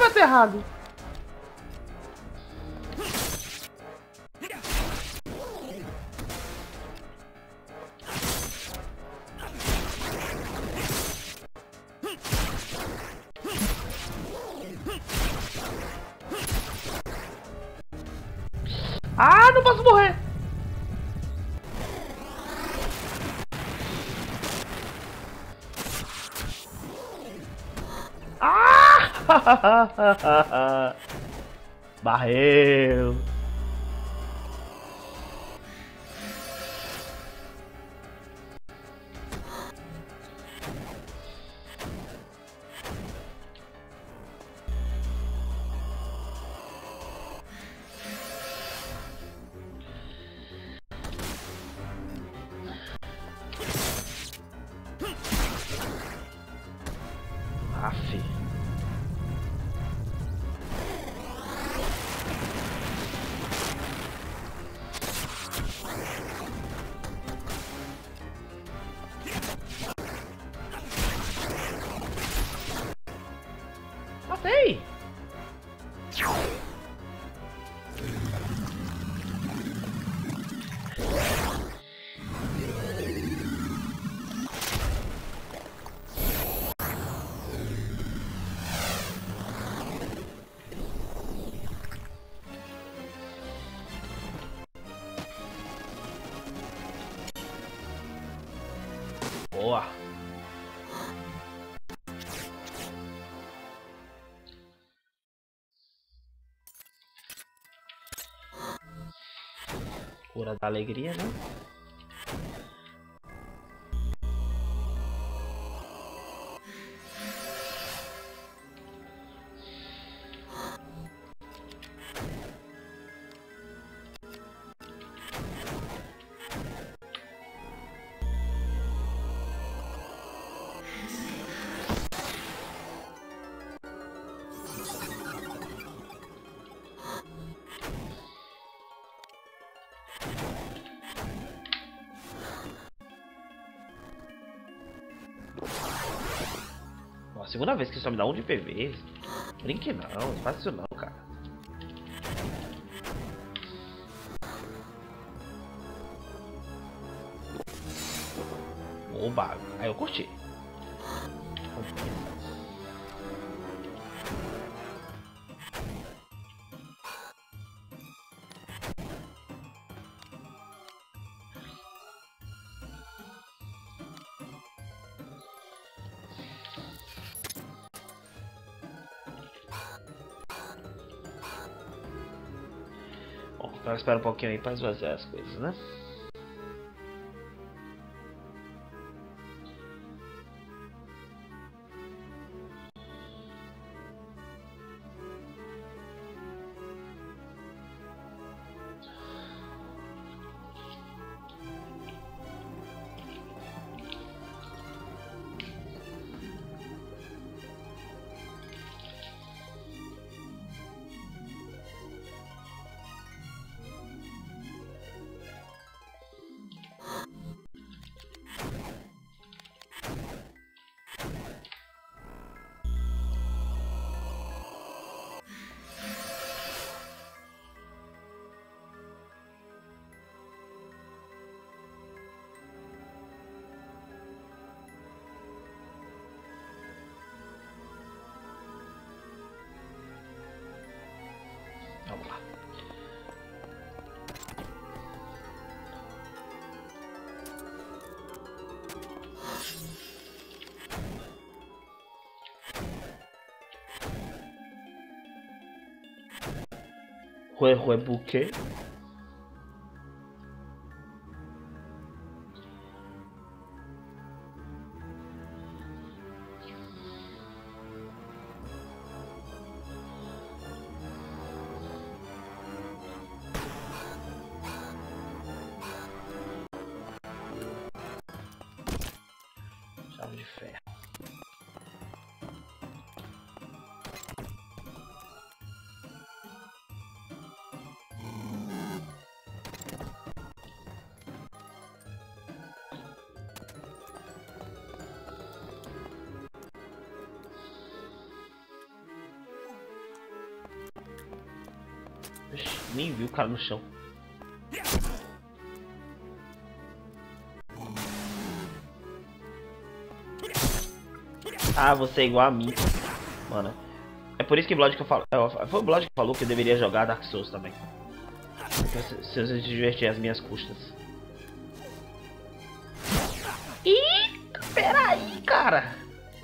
bateu errado. Ah, não posso morrer. Ah! Barreu. Aff. Matei. Boa. Cura da alegria, né? A segunda vez que só me dá um de PV. Brinque não, não faz isso não, cara. Oba, aí eu curti. Bom, agora espera um pouquinho aí pra esvaziar as coisas, né? Vamos lá. Rue Bouquet. Chave de ferro. Oxi, nem vi o cara no chão. Ah, você é igual a mim. Mano. É por isso que Blood que eu falo. Foi o Blood que falou que eu deveria jogar Dark Souls também. Se eu se divertir às minhas custas. Ih, peraí, cara.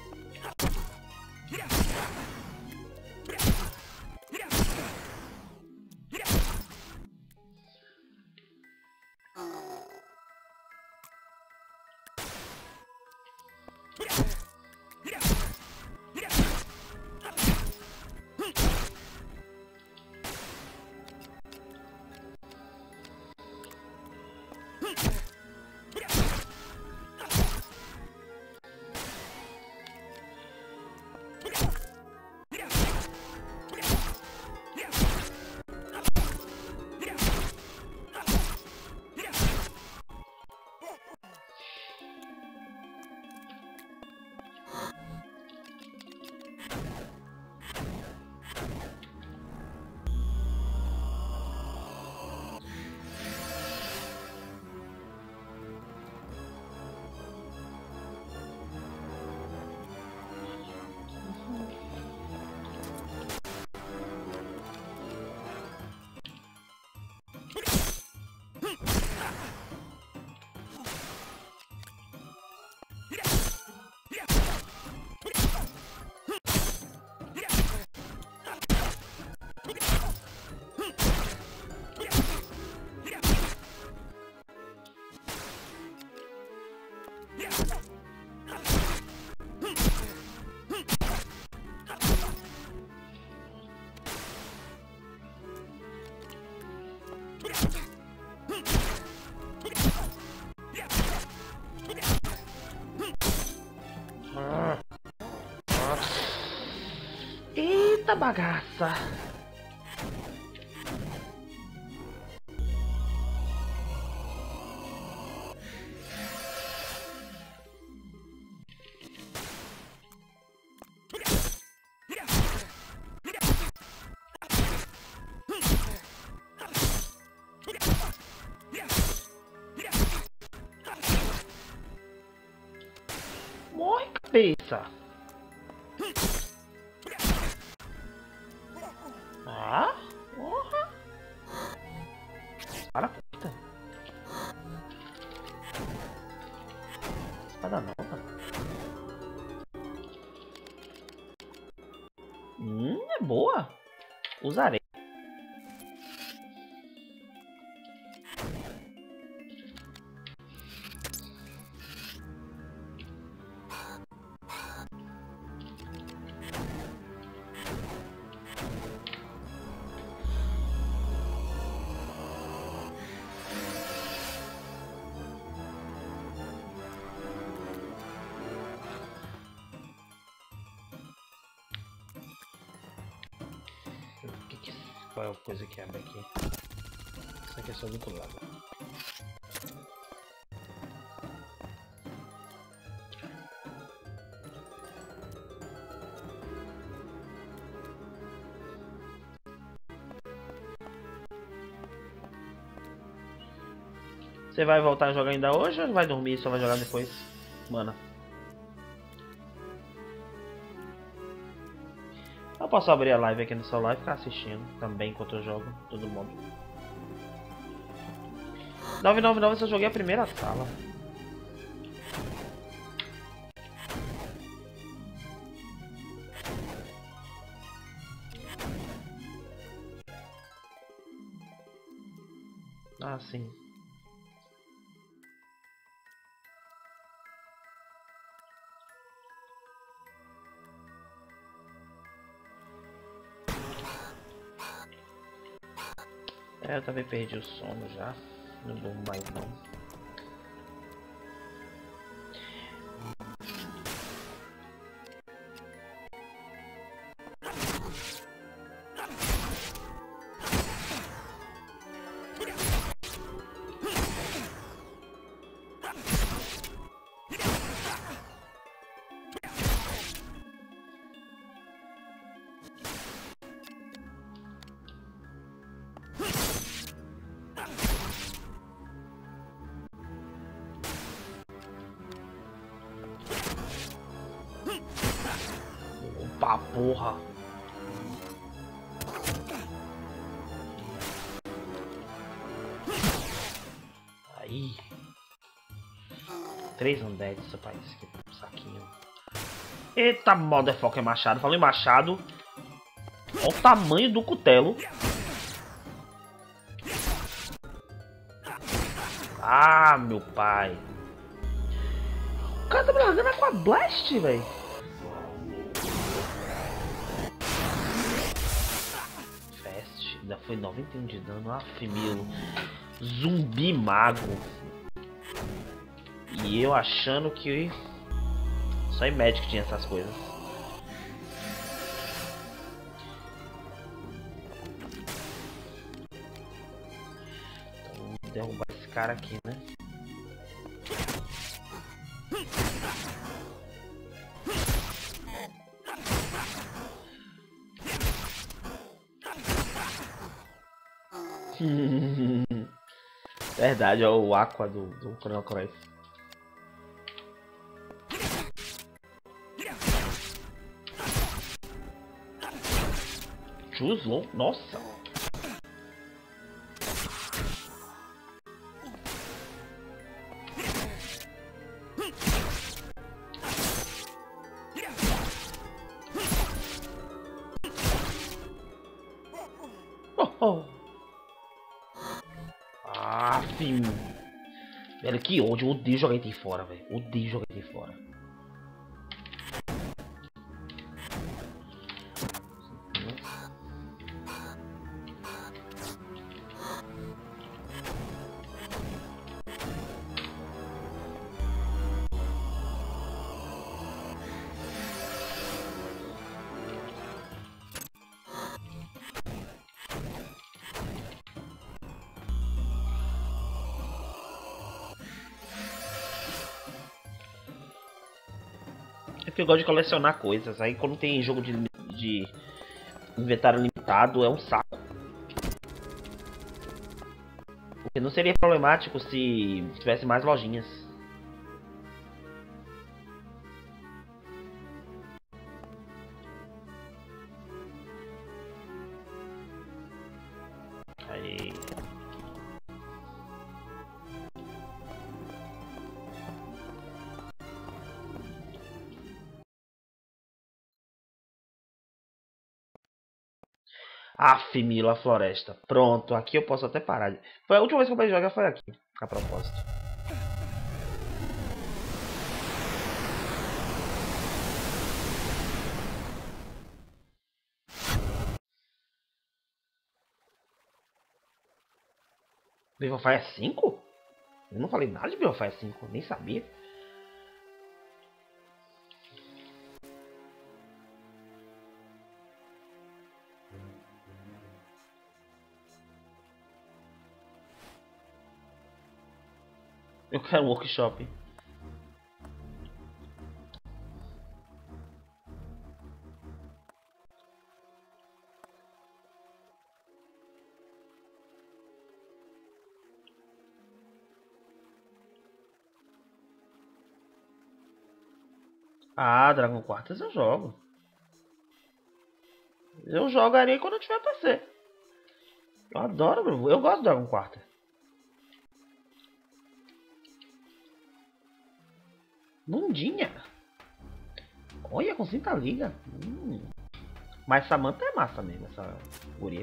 Eita bagaça. Morre, cabeça. Ah, porra. Para, puta. Espada nova. É boa. Usarei. Qual é a coisa que abre aqui? Isso aqui é só do outro lado. Você vai voltar a jogar ainda hoje ou vai dormir e só vai jogar depois? Mano. Eu posso abrir a live aqui no celular e ficar assistindo também enquanto eu jogo, todo mundo. 999 eu só joguei a primeira sala. Ah, sim. É, eu também perdi o sono já. Não durmo mais não. Opa, porra. Aí. 3 undeads, rapaz. Que saquinho. Eita, motherfucker, machado. Falei machado. Olha o tamanho do cutelo. Ah, meu pai. O cara tá me largando com a Blast, velho. Fast. Ainda foi 91 de dano. Aff, Milo. Zumbi mago. E eu achando que só em Magic tinha essas coisas. Então vamos derrubar esse cara aqui, né? Verdade, é o Aqua do Chrono Cross. Choose nossa! Oh, oh. Ah, filho. Velho, que ódio. Eu odeio jogar item fora, velho. Odeio jogar item fora. É porque eu gosto de colecionar coisas. Aí quando tem jogo de inventário limitado, é um saco. Porque não seria problemático se tivesse mais lojinhas. Aí. Aff, Milo, a floresta. Pronto, aqui eu posso até parar. Foi a última vez que eu parei de jogar foi aqui, a propósito. Breath of Fire 5? Eu não falei nada de Breath of Fire 5, nem sabia. Eu quero um workshop. Ah, Dragon Quartas eu jogo. Eu jogarei quando eu tiver PC. Eu adoro, eu gosto do Dragon Quarta. Mundinha. Olha, com cinta liga. Mas Samantha é massa mesmo, essa guria.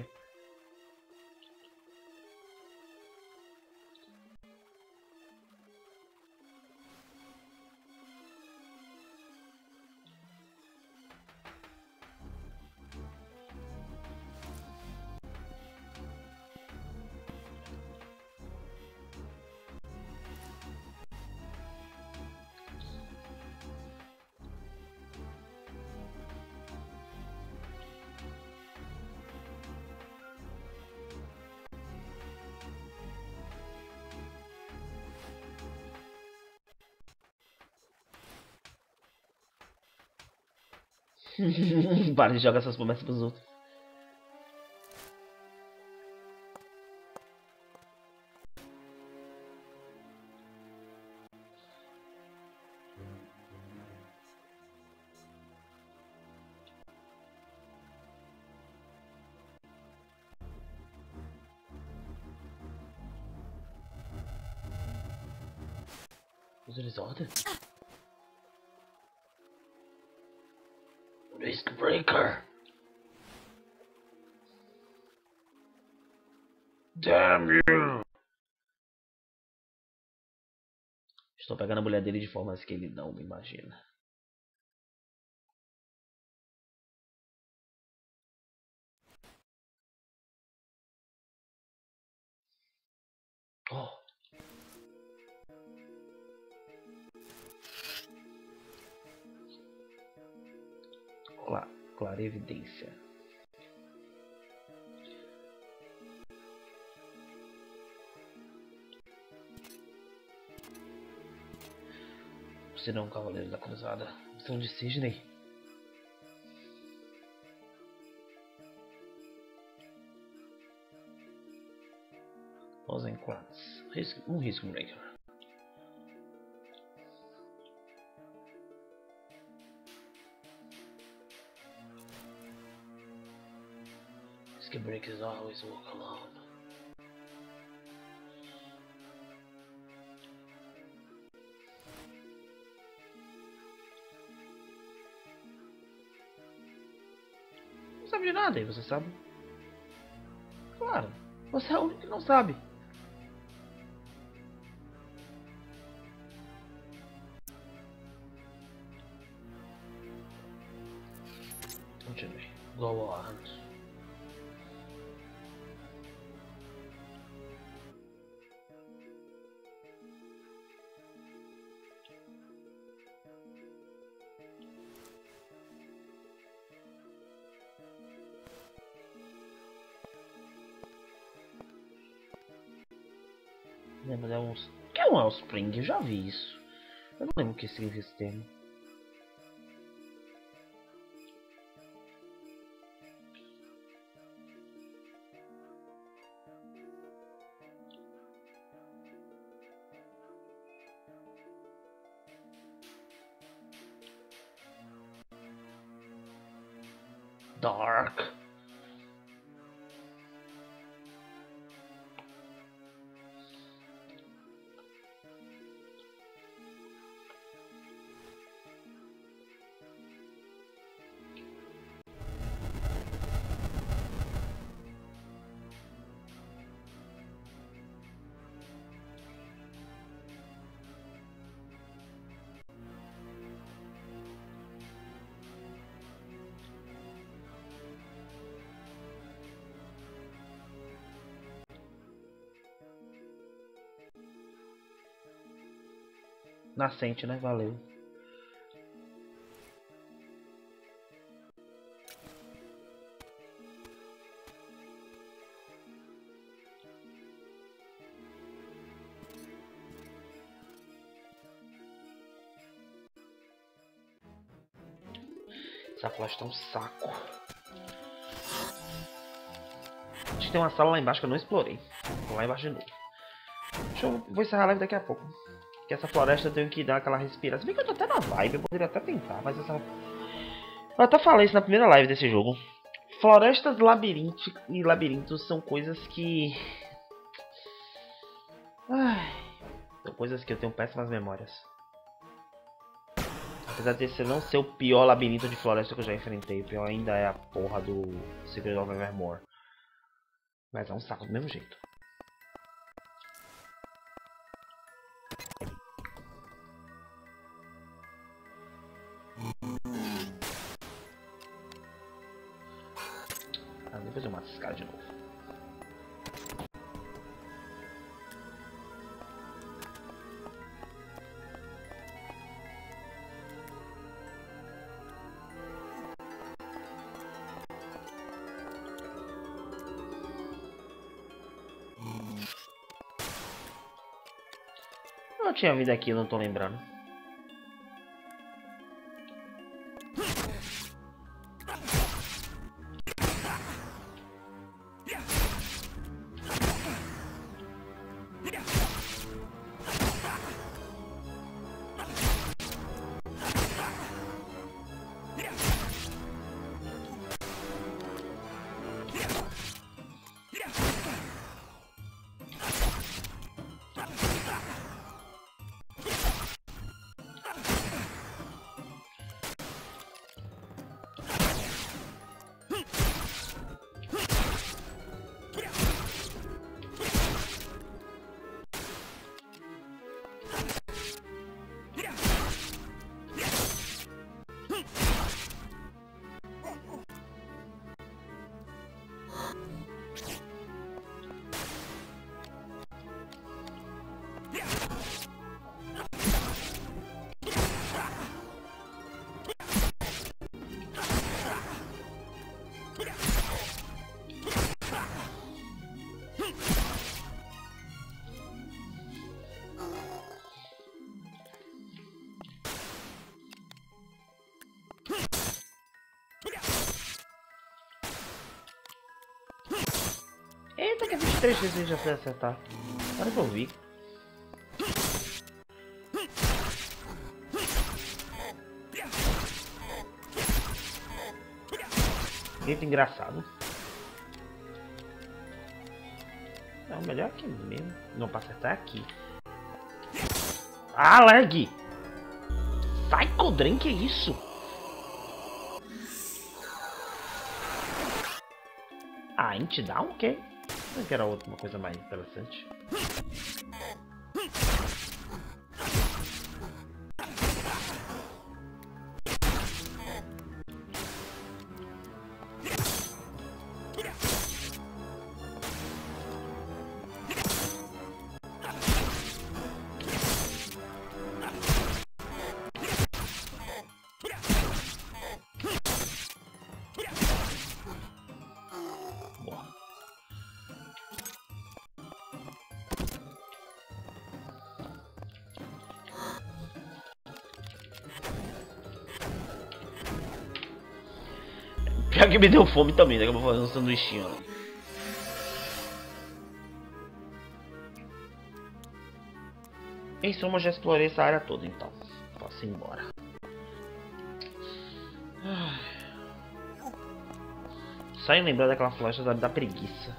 Para de jogar essas promessas pros outros. Was it his order? Risk breaker. Damn you! Estou pegando a mulher dele de formas que ele não me imagina. Oh. Clara evidência. Você não é um cavaleiro da cruzada. Você é um de Sidney. Rosencrantz. Um Risk Breaker. Risk Breakers always walk alone. Não sabe de nada, e você sabe? Claro, você é o único que não sabe. Continue. Go on. Lembra de uns... O que é um Wellspring? Eu já vi isso. Eu não lembro o que significa esse termo. Dark. Nascente, né? Valeu. Essa floresta é um saco. Acho que tem uma sala lá embaixo que eu não explorei. Vou lá embaixo de novo. Vou encerrar a live daqui a pouco. Que essa floresta eu tenho que dar aquela respirada. Se bem que eu tô até na vibe, eu poderia até tentar, mas essa... Eu até falei isso na primeira live desse jogo. Florestas e labirintos são coisas que... Ai... São coisas que eu tenho péssimas memórias. Apesar desse não ser o pior labirinto de floresta que eu já enfrentei, o pior ainda é a porra do Secret of Evermore. Mas é um saco do mesmo jeito. Depois eu mato esse cara de novo. Eu tinha vindo aqui, eu não tô lembrando. Eita, que é 23 vezes já sei acertar. Agora que eu vi. Eita, engraçado. Não, melhor aqui mesmo. Não, pra acertar aqui. Ah, lag! Psychodrink, que é isso? Ah, Intdown, ok. Não que era outra, uma coisa mais interessante. Pior que me deu fome também, né? Que eu vou fazer um sanduichinho. Em suma, já explorei essa área toda, então. Posso ir embora. Só em lembrar daquela flecha da preguiça.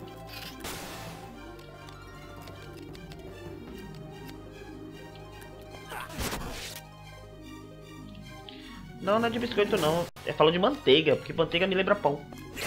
Não, não é de biscoito não. É falou de manteiga, porque manteiga me lembra pão.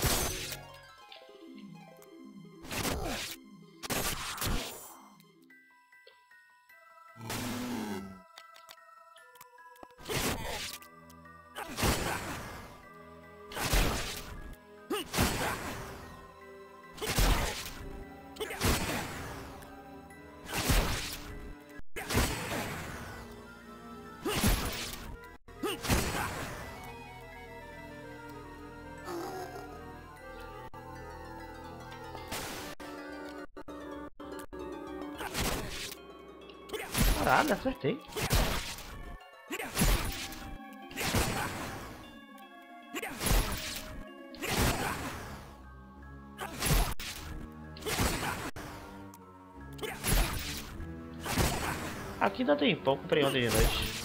Parada, acertei. Aqui ainda tem pão, comprei ontem de noite.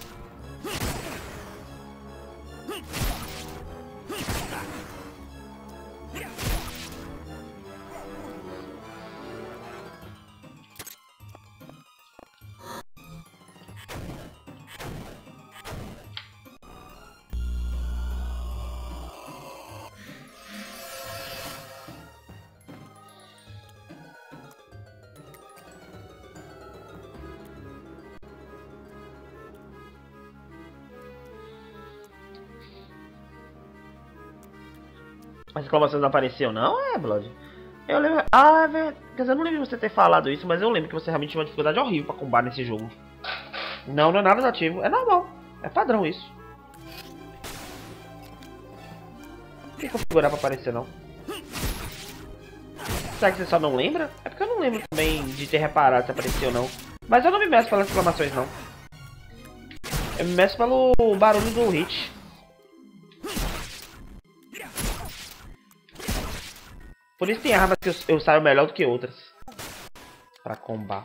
As exclamações não apareceram não, Blood? Eu lembro... Ah, velho... Quer dizer, eu não lembro de você ter falado isso, mas eu lembro que você realmente tinha uma dificuldade horrível pra combar nesse jogo. Não, não é nada nativo. É normal. É padrão isso. Não tem que configurar pra aparecer, não. Será que você só não lembra? É porque eu não lembro também de ter reparado se apareceu ou não. Mas eu não me meço pelas exclamações, não. Eu me meço pelo barulho do hit. Por isso tem armas que eu saio melhor do que outras. Pra combar.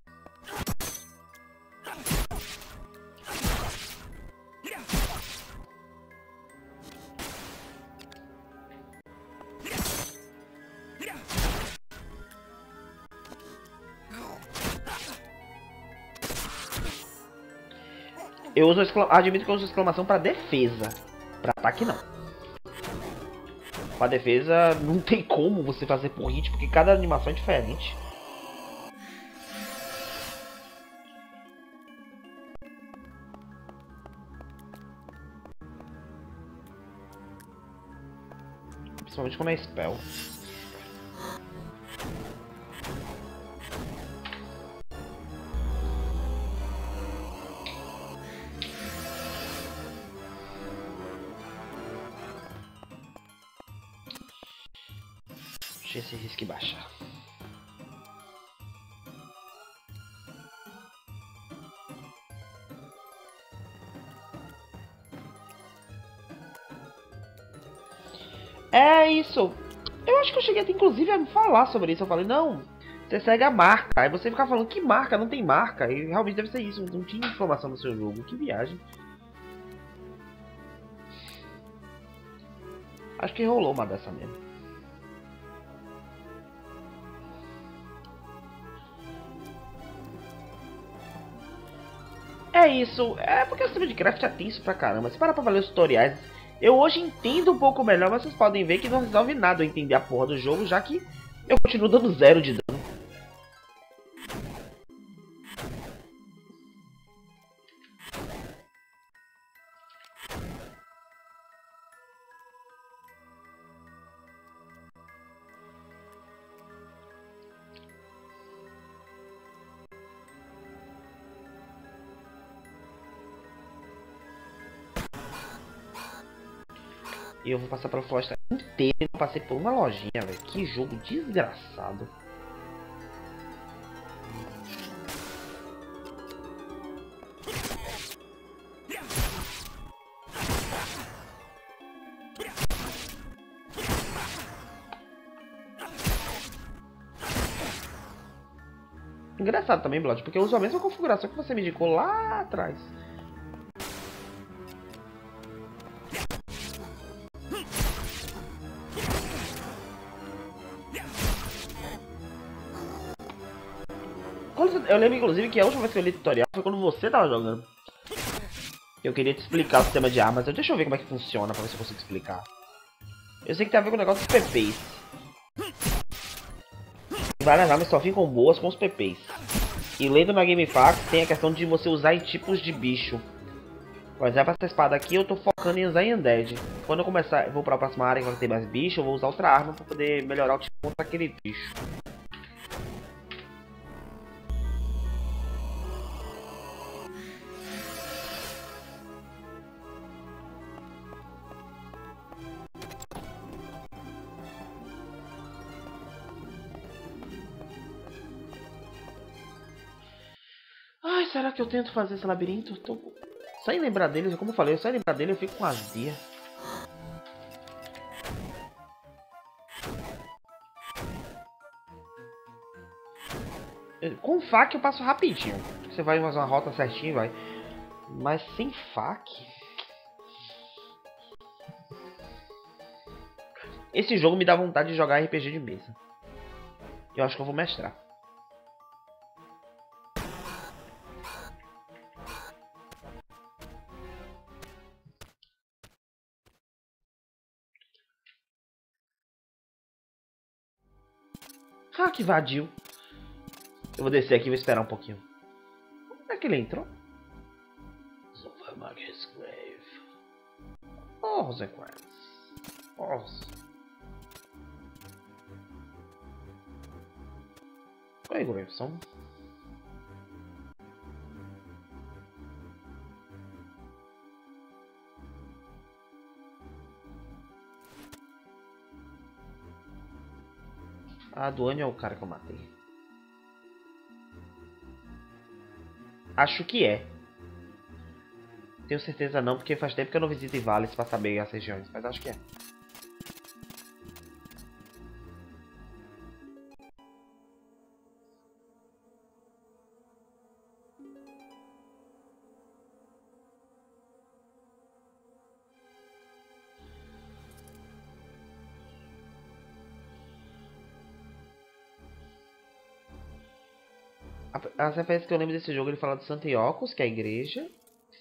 Eu uso admito que eu uso exclamação pra defesa. Pra ataque não. Pra defesa não tem como você fazer por hit, porque cada animação é diferente. Principalmente quando é spell. Deixa esse risco baixar. É isso. Eu acho que eu cheguei até, inclusive, a me falar sobre isso. Eu falei, não, você segue a marca. Aí você fica falando, que marca? Não tem marca. E realmente deve ser isso, não tinha informação no seu jogo. Que viagem. Acho que rolou uma dessa mesmo. É isso, é porque o sistema de craft é tenso pra caramba. Se parar pra valer os tutoriais, eu hoje entendo um pouco melhor, mas vocês podem ver que não resolve nada eu entender a porra do jogo, já que eu continuo dando 0 de dano. E eu vou passar pela floresta inteira e não passei por uma lojinha, velho. Que jogo desgraçado. Engraçado também, Blood, porque eu uso a mesma configuração que você me indicou lá atrás. Eu lembro, inclusive, que a última vez que eu li tutorial foi quando você tava jogando. Eu queria te explicar o sistema de armas. Deixa eu ver como é que funciona, pra ver se eu consigo explicar. Eu sei que tem a ver com o negócio dos PPs. Várias armas só ficam boas com os PPs. E lendo na GameFAQs tem a questão de você usar em tipos de bicho. Por exemplo, essa espada aqui eu tô focando em usar em Undead. Quando eu começar, eu vou pra próxima área que vai ter mais bicho, eu vou usar outra arma pra poder melhorar o tipo contra aquele bicho. Ai, será que eu tento fazer esse labirinto? Só em lembrar dele, como eu falei, só em lembrar dele eu fico com azia. Com faca eu passo rapidinho. Você vai fazer uma rota certinho, vai. Mas sem faca... Esse jogo me dá vontade de jogar RPG de mesa. Eu acho que eu vou mestrar. Ah, que vadio. Eu vou descer aqui e vou esperar um pouquinho. Como é que ele entrou? Supermarket's Grave. Oh, Rosencrantz. Oh. Oi, Graveson. A Duane é o cara que eu matei. Acho que é. Tenho certeza não, porque faz tempo que eu não visito Ivales pra saber as regiões, mas acho que é. As referências que eu lembro desse jogo, ele fala de Santiocos, que é a igreja.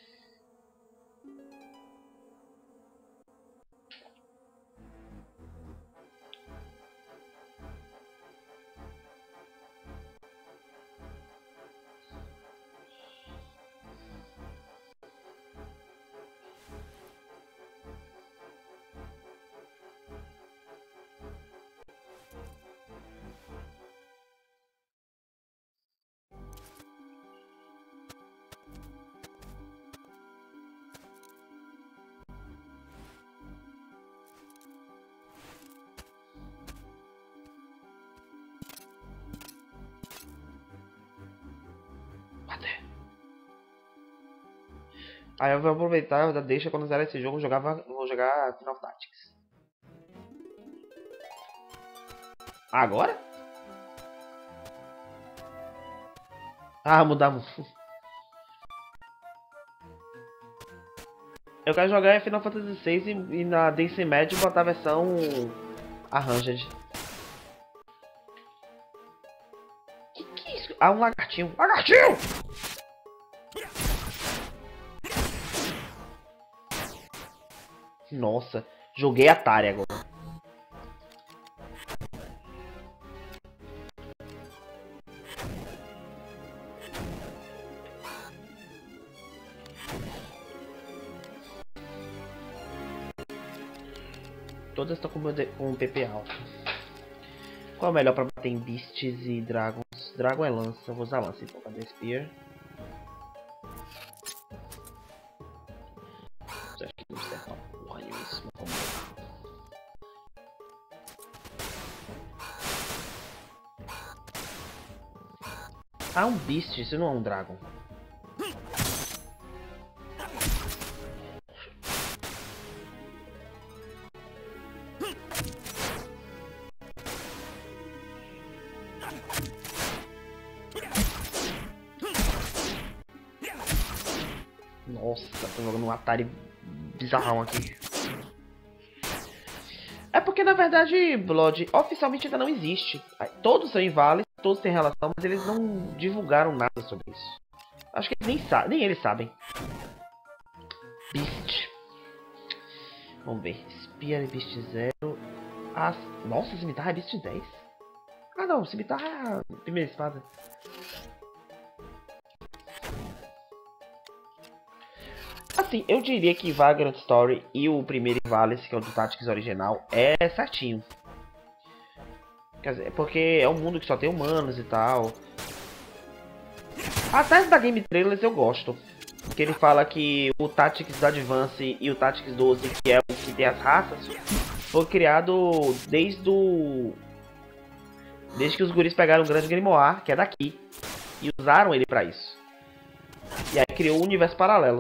Aí eu vou aproveitar da deixa quando zerar esse jogo, vou jogar Final Tactics. Agora? Ah, mudar. Eu quero jogar Final Fantasy VI e na DC Med botar a versão Arranged. Que é isso? Ah, um lagartinho. Lagartinho! Nossa, joguei Atari agora. Todas estão com PP alto. Qual é o melhor pra bater em Beasts e Dragons? Dragon é lança. Eu vou usar lança então. Cadê Spear? Acho que não serve uma porra nenhuma isso. Ah, um Beast. Isso não é um Dragon. Nossa, tô jogando um Atari bizarrão aqui. É porque na verdade Blood oficialmente ainda não existe. Todos são inválidos, todos têm relação, mas eles não divulgaram nada sobre isso. Acho que eles nem eles sabem. Beast. Vamos ver. Spear e Beast 0. Nossa, Cimitarra é Beast 10. Ah não, Cimitarra é a primeira espada. Assim, eu diria que Vagrant Story e o primeiro Invalice, que é o do Tactics original, é certinho. Quer dizer, porque é um mundo que só tem humanos e tal. Até da Game Trailers eu gosto. Que ele fala que o Tactics do Advance e o Tactics 12, que é o que tem as raças, foi criado desde que os guris pegaram o Grande Grimoire, que é daqui, e usaram ele pra isso. E aí criou um universo paralelo.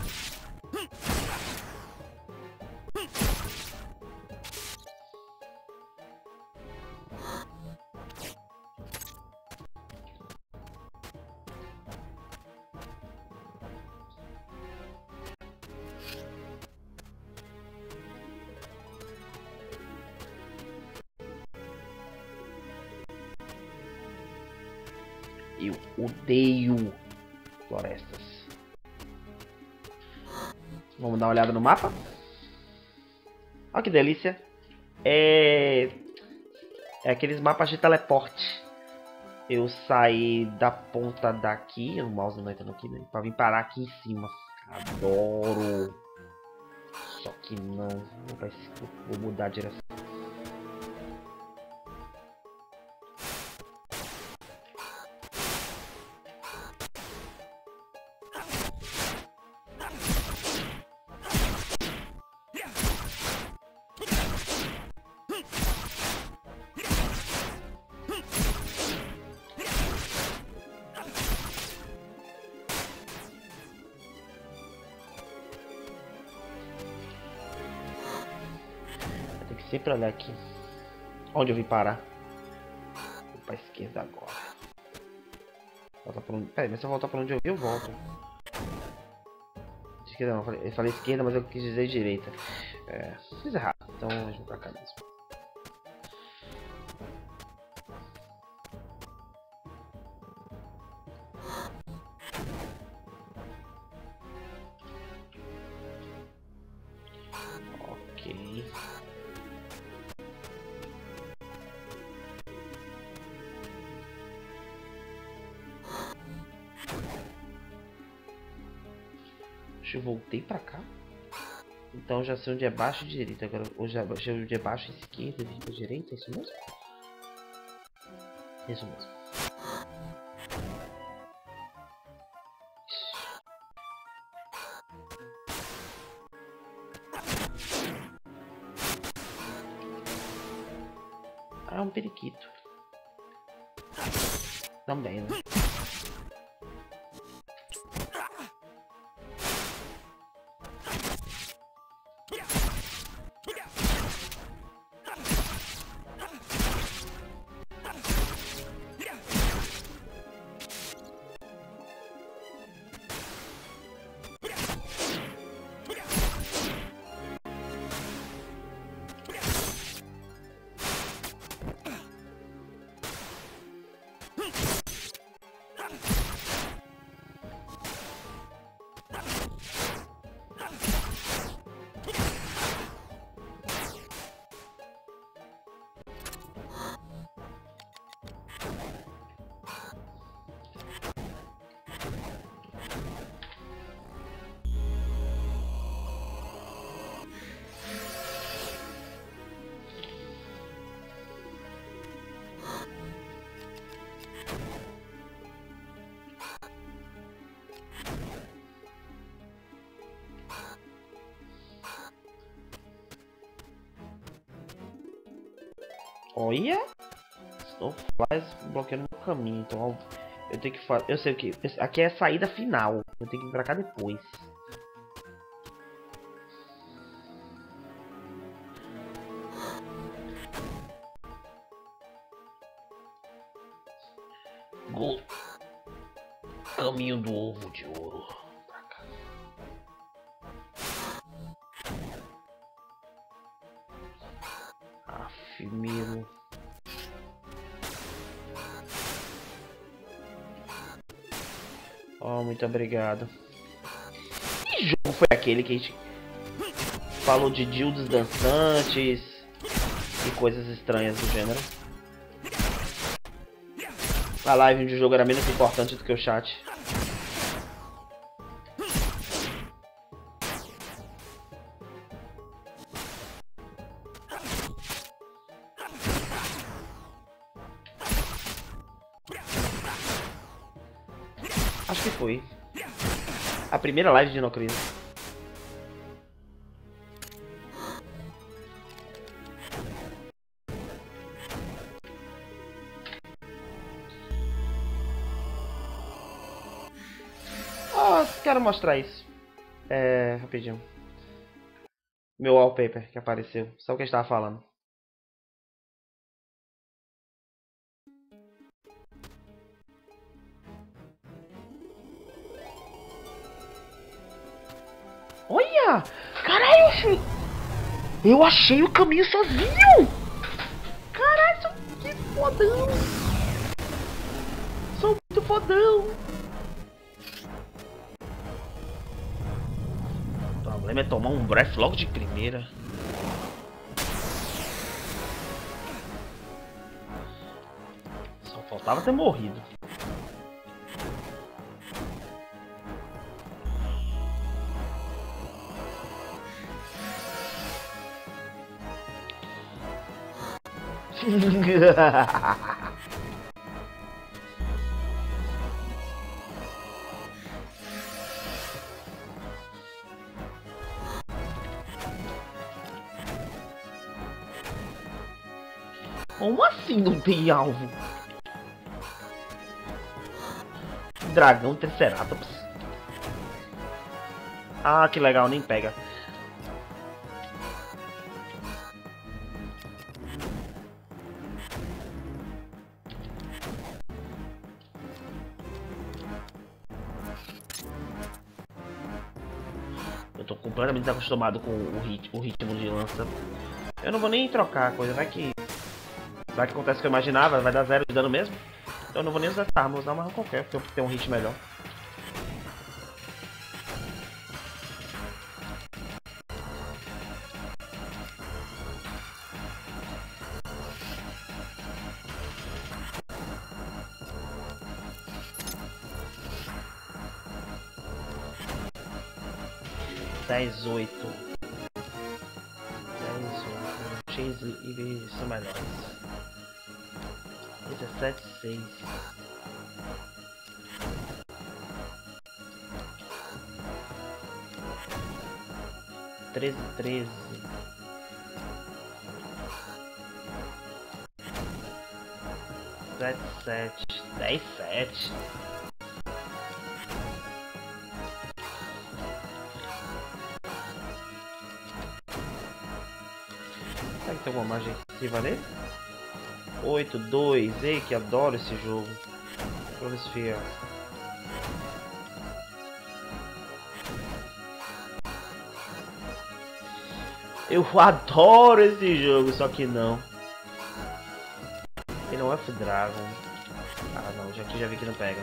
Eu odeio florestas. Vamos dar uma olhada no mapa. Olha que delícia. É aqueles mapas de teleporte. Eu saí da ponta daqui. O mouse não entrando aqui, né? Pra vir parar aqui em cima. Adoro. Só que não. Vou mudar a direção. Sempre olhar aqui. Onde eu vim parar? Vou pra esquerda agora. Volta pra onde... Peraí, mas se eu voltar pra onde eu vi, eu volto. Esquerda não, eu falei esquerda, mas eu quis dizer direita. Fiz errado, então vamos pra cá mesmo. Ok. Eu voltei pra cá. Então já sei onde é baixo e direita. Agora hoje já sei onde é baixo e esquerda, vim pra direita, é isso mesmo? Isso mesmo. Ah, é um periquito. Também, né? Olha! Snowflies bloqueando o caminho. Então eu tenho que fazer. Eu sei o que. Aqui é a saída final. Eu tenho que vir pra cá depois. Gol. Caminho do ovo de ouro. Pra cá. Miro. Oh, muito obrigado. Que jogo foi aquele que a gente falou de dildos dançantes e coisas estranhas do gênero? A live de jogo era menos importante do que o chat. Acho que foi a primeira live de Nocris. Quero mostrar isso. Rapidinho. Meu wallpaper que apareceu. Sabe o que a gente tava falando? Olha! Caralho! Eu achei o caminho sozinho! Caralho, que fodão! Sou muito fodão! O problema é tomar um breath logo de primeira. Só faltava ter morrido. Como assim não tem alvo? Dragão Triceratops. Ah, que legal, nem pega. Eu tô completamente acostumado com o ritmo de lança. Eu não vou nem trocar a coisa, vai que acontece o que eu imaginava, vai dar 0 de dano mesmo. Então eu não vou nem usar essa arma, vou usar uma arma qualquer, porque eu tenho um hit melhor. Dez, 8. Chase e são melhores. 17, 6. 13, 13. 7, 7. 10, 7. Será que tem alguma magia excessiva nele? 8, 2. Ei, que adoro esse jogo. Promesfia. Eu adoro esse jogo, só que não. Ele não é F-Dragon. Ah não, já vi que não pega.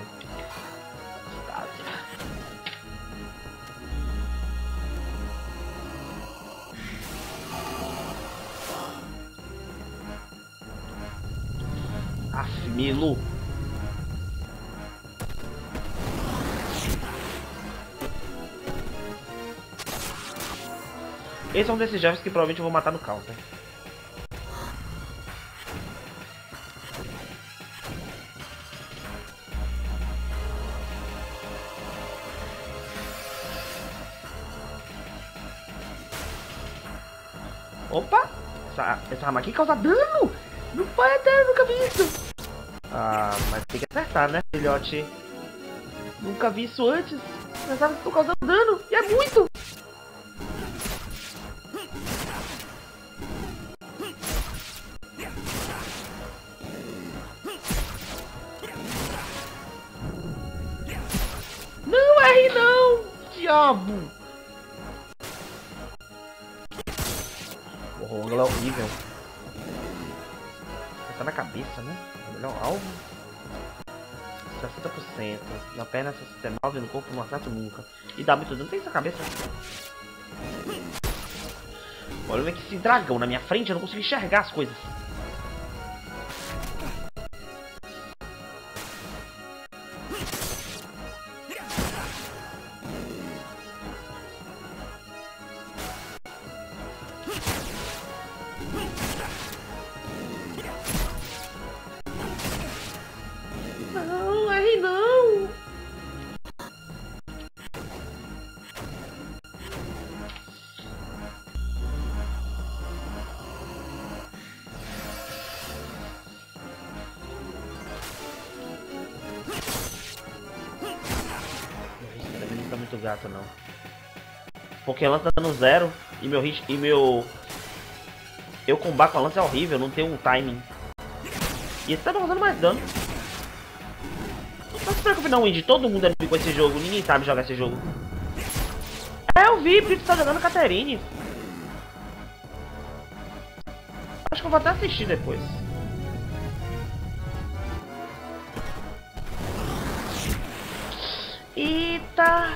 Aff, Milu. Esse é um desses jefes que provavelmente eu vou matar no counter. Opa! Essa arma aqui causa dano! Meu Pai eterno, nunca vi isso. Ah, mas tem que acertar, né, filhote? Nunca vi isso antes. Mas elas estão causando dano. E é muito. Não, R não. Diabo. O ângulo é horrível. Tá na cabeça, né? É o melhor alvo. 60%. Na perna 69%, no corpo não acerto nunca. E dá muito dano, tem essa cabeça. Olha que esse dragão na minha frente, eu não consigo enxergar as coisas. Não, R não! Esse também não tá muito gato não. Porque lança tá dando 0 e meu hit e meu. Eu combato com a lança é horrível, não tem um timing. E esse tá causando mais dano. Não se preocupe não, Indy. Todo mundo é noob com esse jogo. Ninguém sabe jogar esse jogo. É, eu vi. Brito tá jogando Caterine. Acho que eu vou até assistir depois. Eita.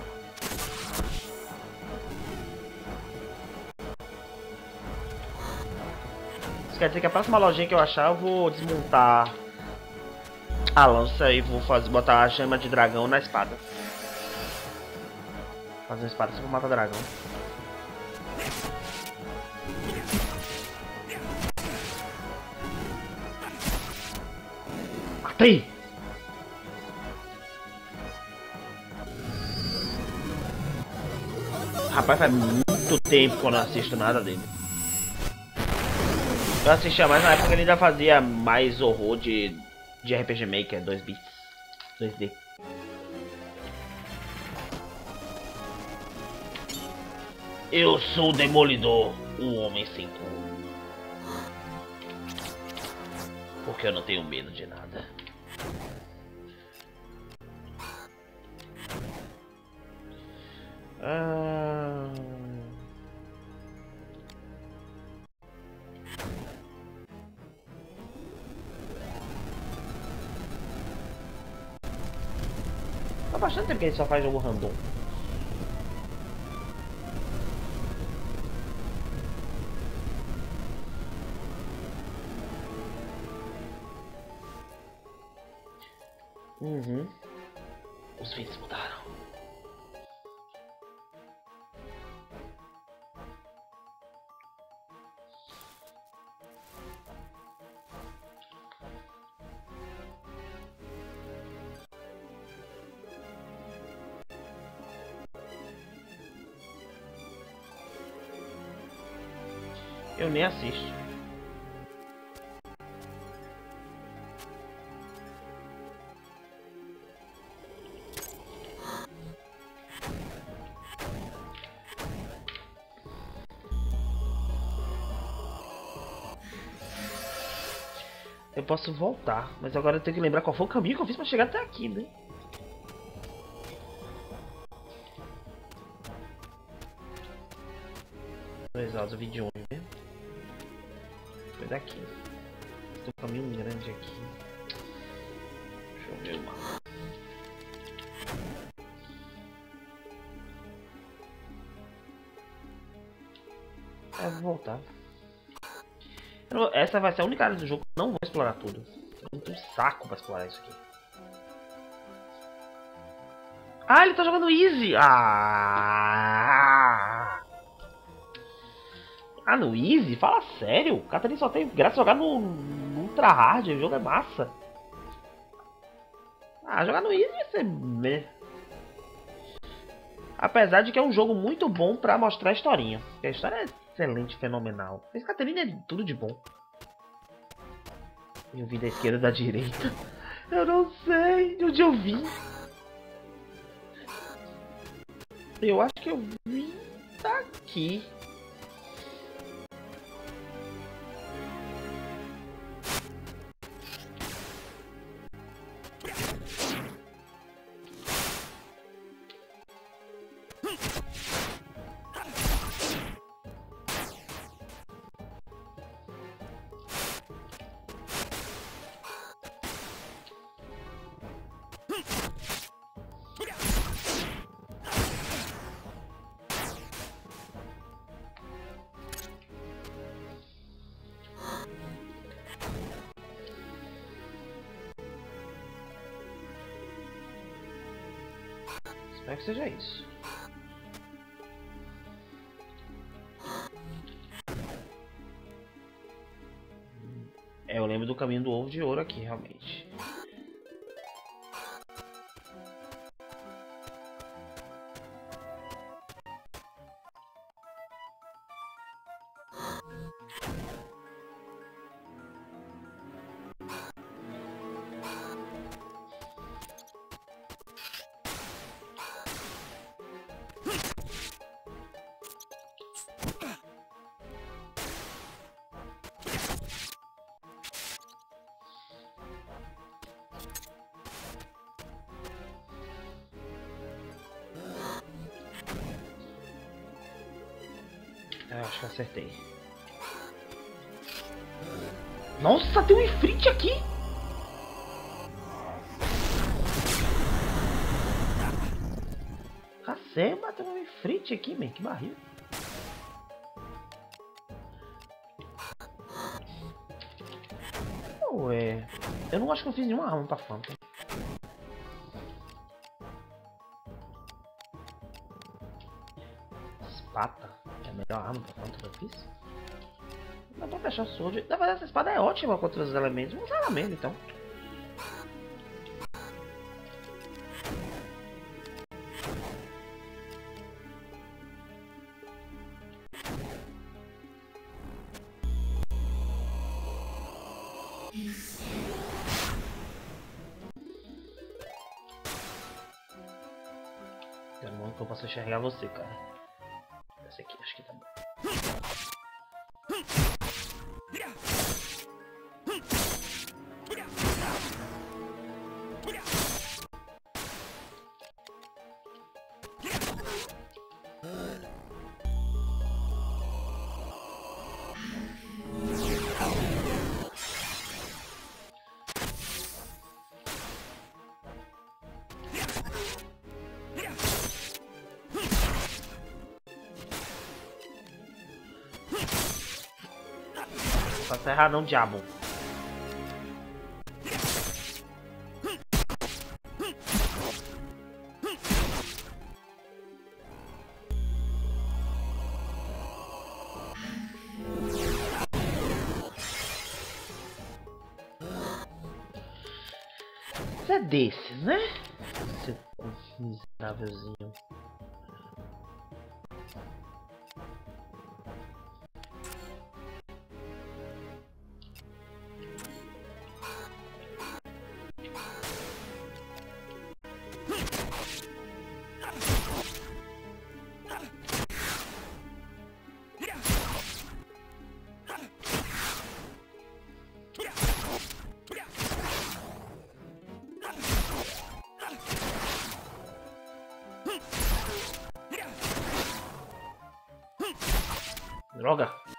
Isso quer dizer que a próxima lojinha que eu achar, eu vou desmontar a lança e vou botar a chama de dragão na espada. Fazer uma espada só pra matar dragão. Matei! Rapaz, faz muito tempo que eu não assisto nada dele. Eu assistia mais na época que ele ainda fazia mais horror de RPG Maker 2 bits. 2D. Eu sou o Demolidor, o homem sem cor. Porque eu não tenho medo de nada. Tá bastante tempo que ele só faz jogo random. Os fins mudaram. Eu nem assisto. Eu posso voltar, mas agora eu tenho que lembrar qual foi o caminho que eu fiz pra chegar até aqui, né? Exato, eu vi de onde mesmo? Foi daqui. Tem um caminho grande aqui. Deixa eu ver o mapa. Vou voltar. Essa vai ser a única área do jogo que eu não vou explorar tudo. Eu não tenho saco pra explorar isso aqui. Ah, ele tá jogando easy! Ah, no easy? Fala sério? O Catarina só tem graça jogar no ultra hard, o jogo é massa. Ah, jogar no easy vai ser... Apesar de que é um jogo muito bom pra mostrar a historinha. A história é excelente, fenomenal. Esse Catarina é tudo de bom. Eu vi da esquerda ou da direita? Eu não sei de onde eu vi. Eu acho que eu vi daqui. Espero que seja isso. É, eu lembro do caminho do ovo de ouro aqui, realmente. Acho que acertei. Nossa, tem um Ifrit aqui! Caceba, tem um Ifrit aqui, man. Que barril. Ué, eu não acho que eu fiz nenhuma arma pra Phantom. Espada é a melhor arma pra Phantom que eu fiz. Dá pra fechar o Sword. Na verdade, essa espada é ótima contra os elementos. Vamos usar ela mesmo, então. Demônio que eu posso enxergar você, cara. Essa aqui, acho que tá bom. Tá errado não, diabo. Você é desses, né? Seu miserávelzinho. Droga!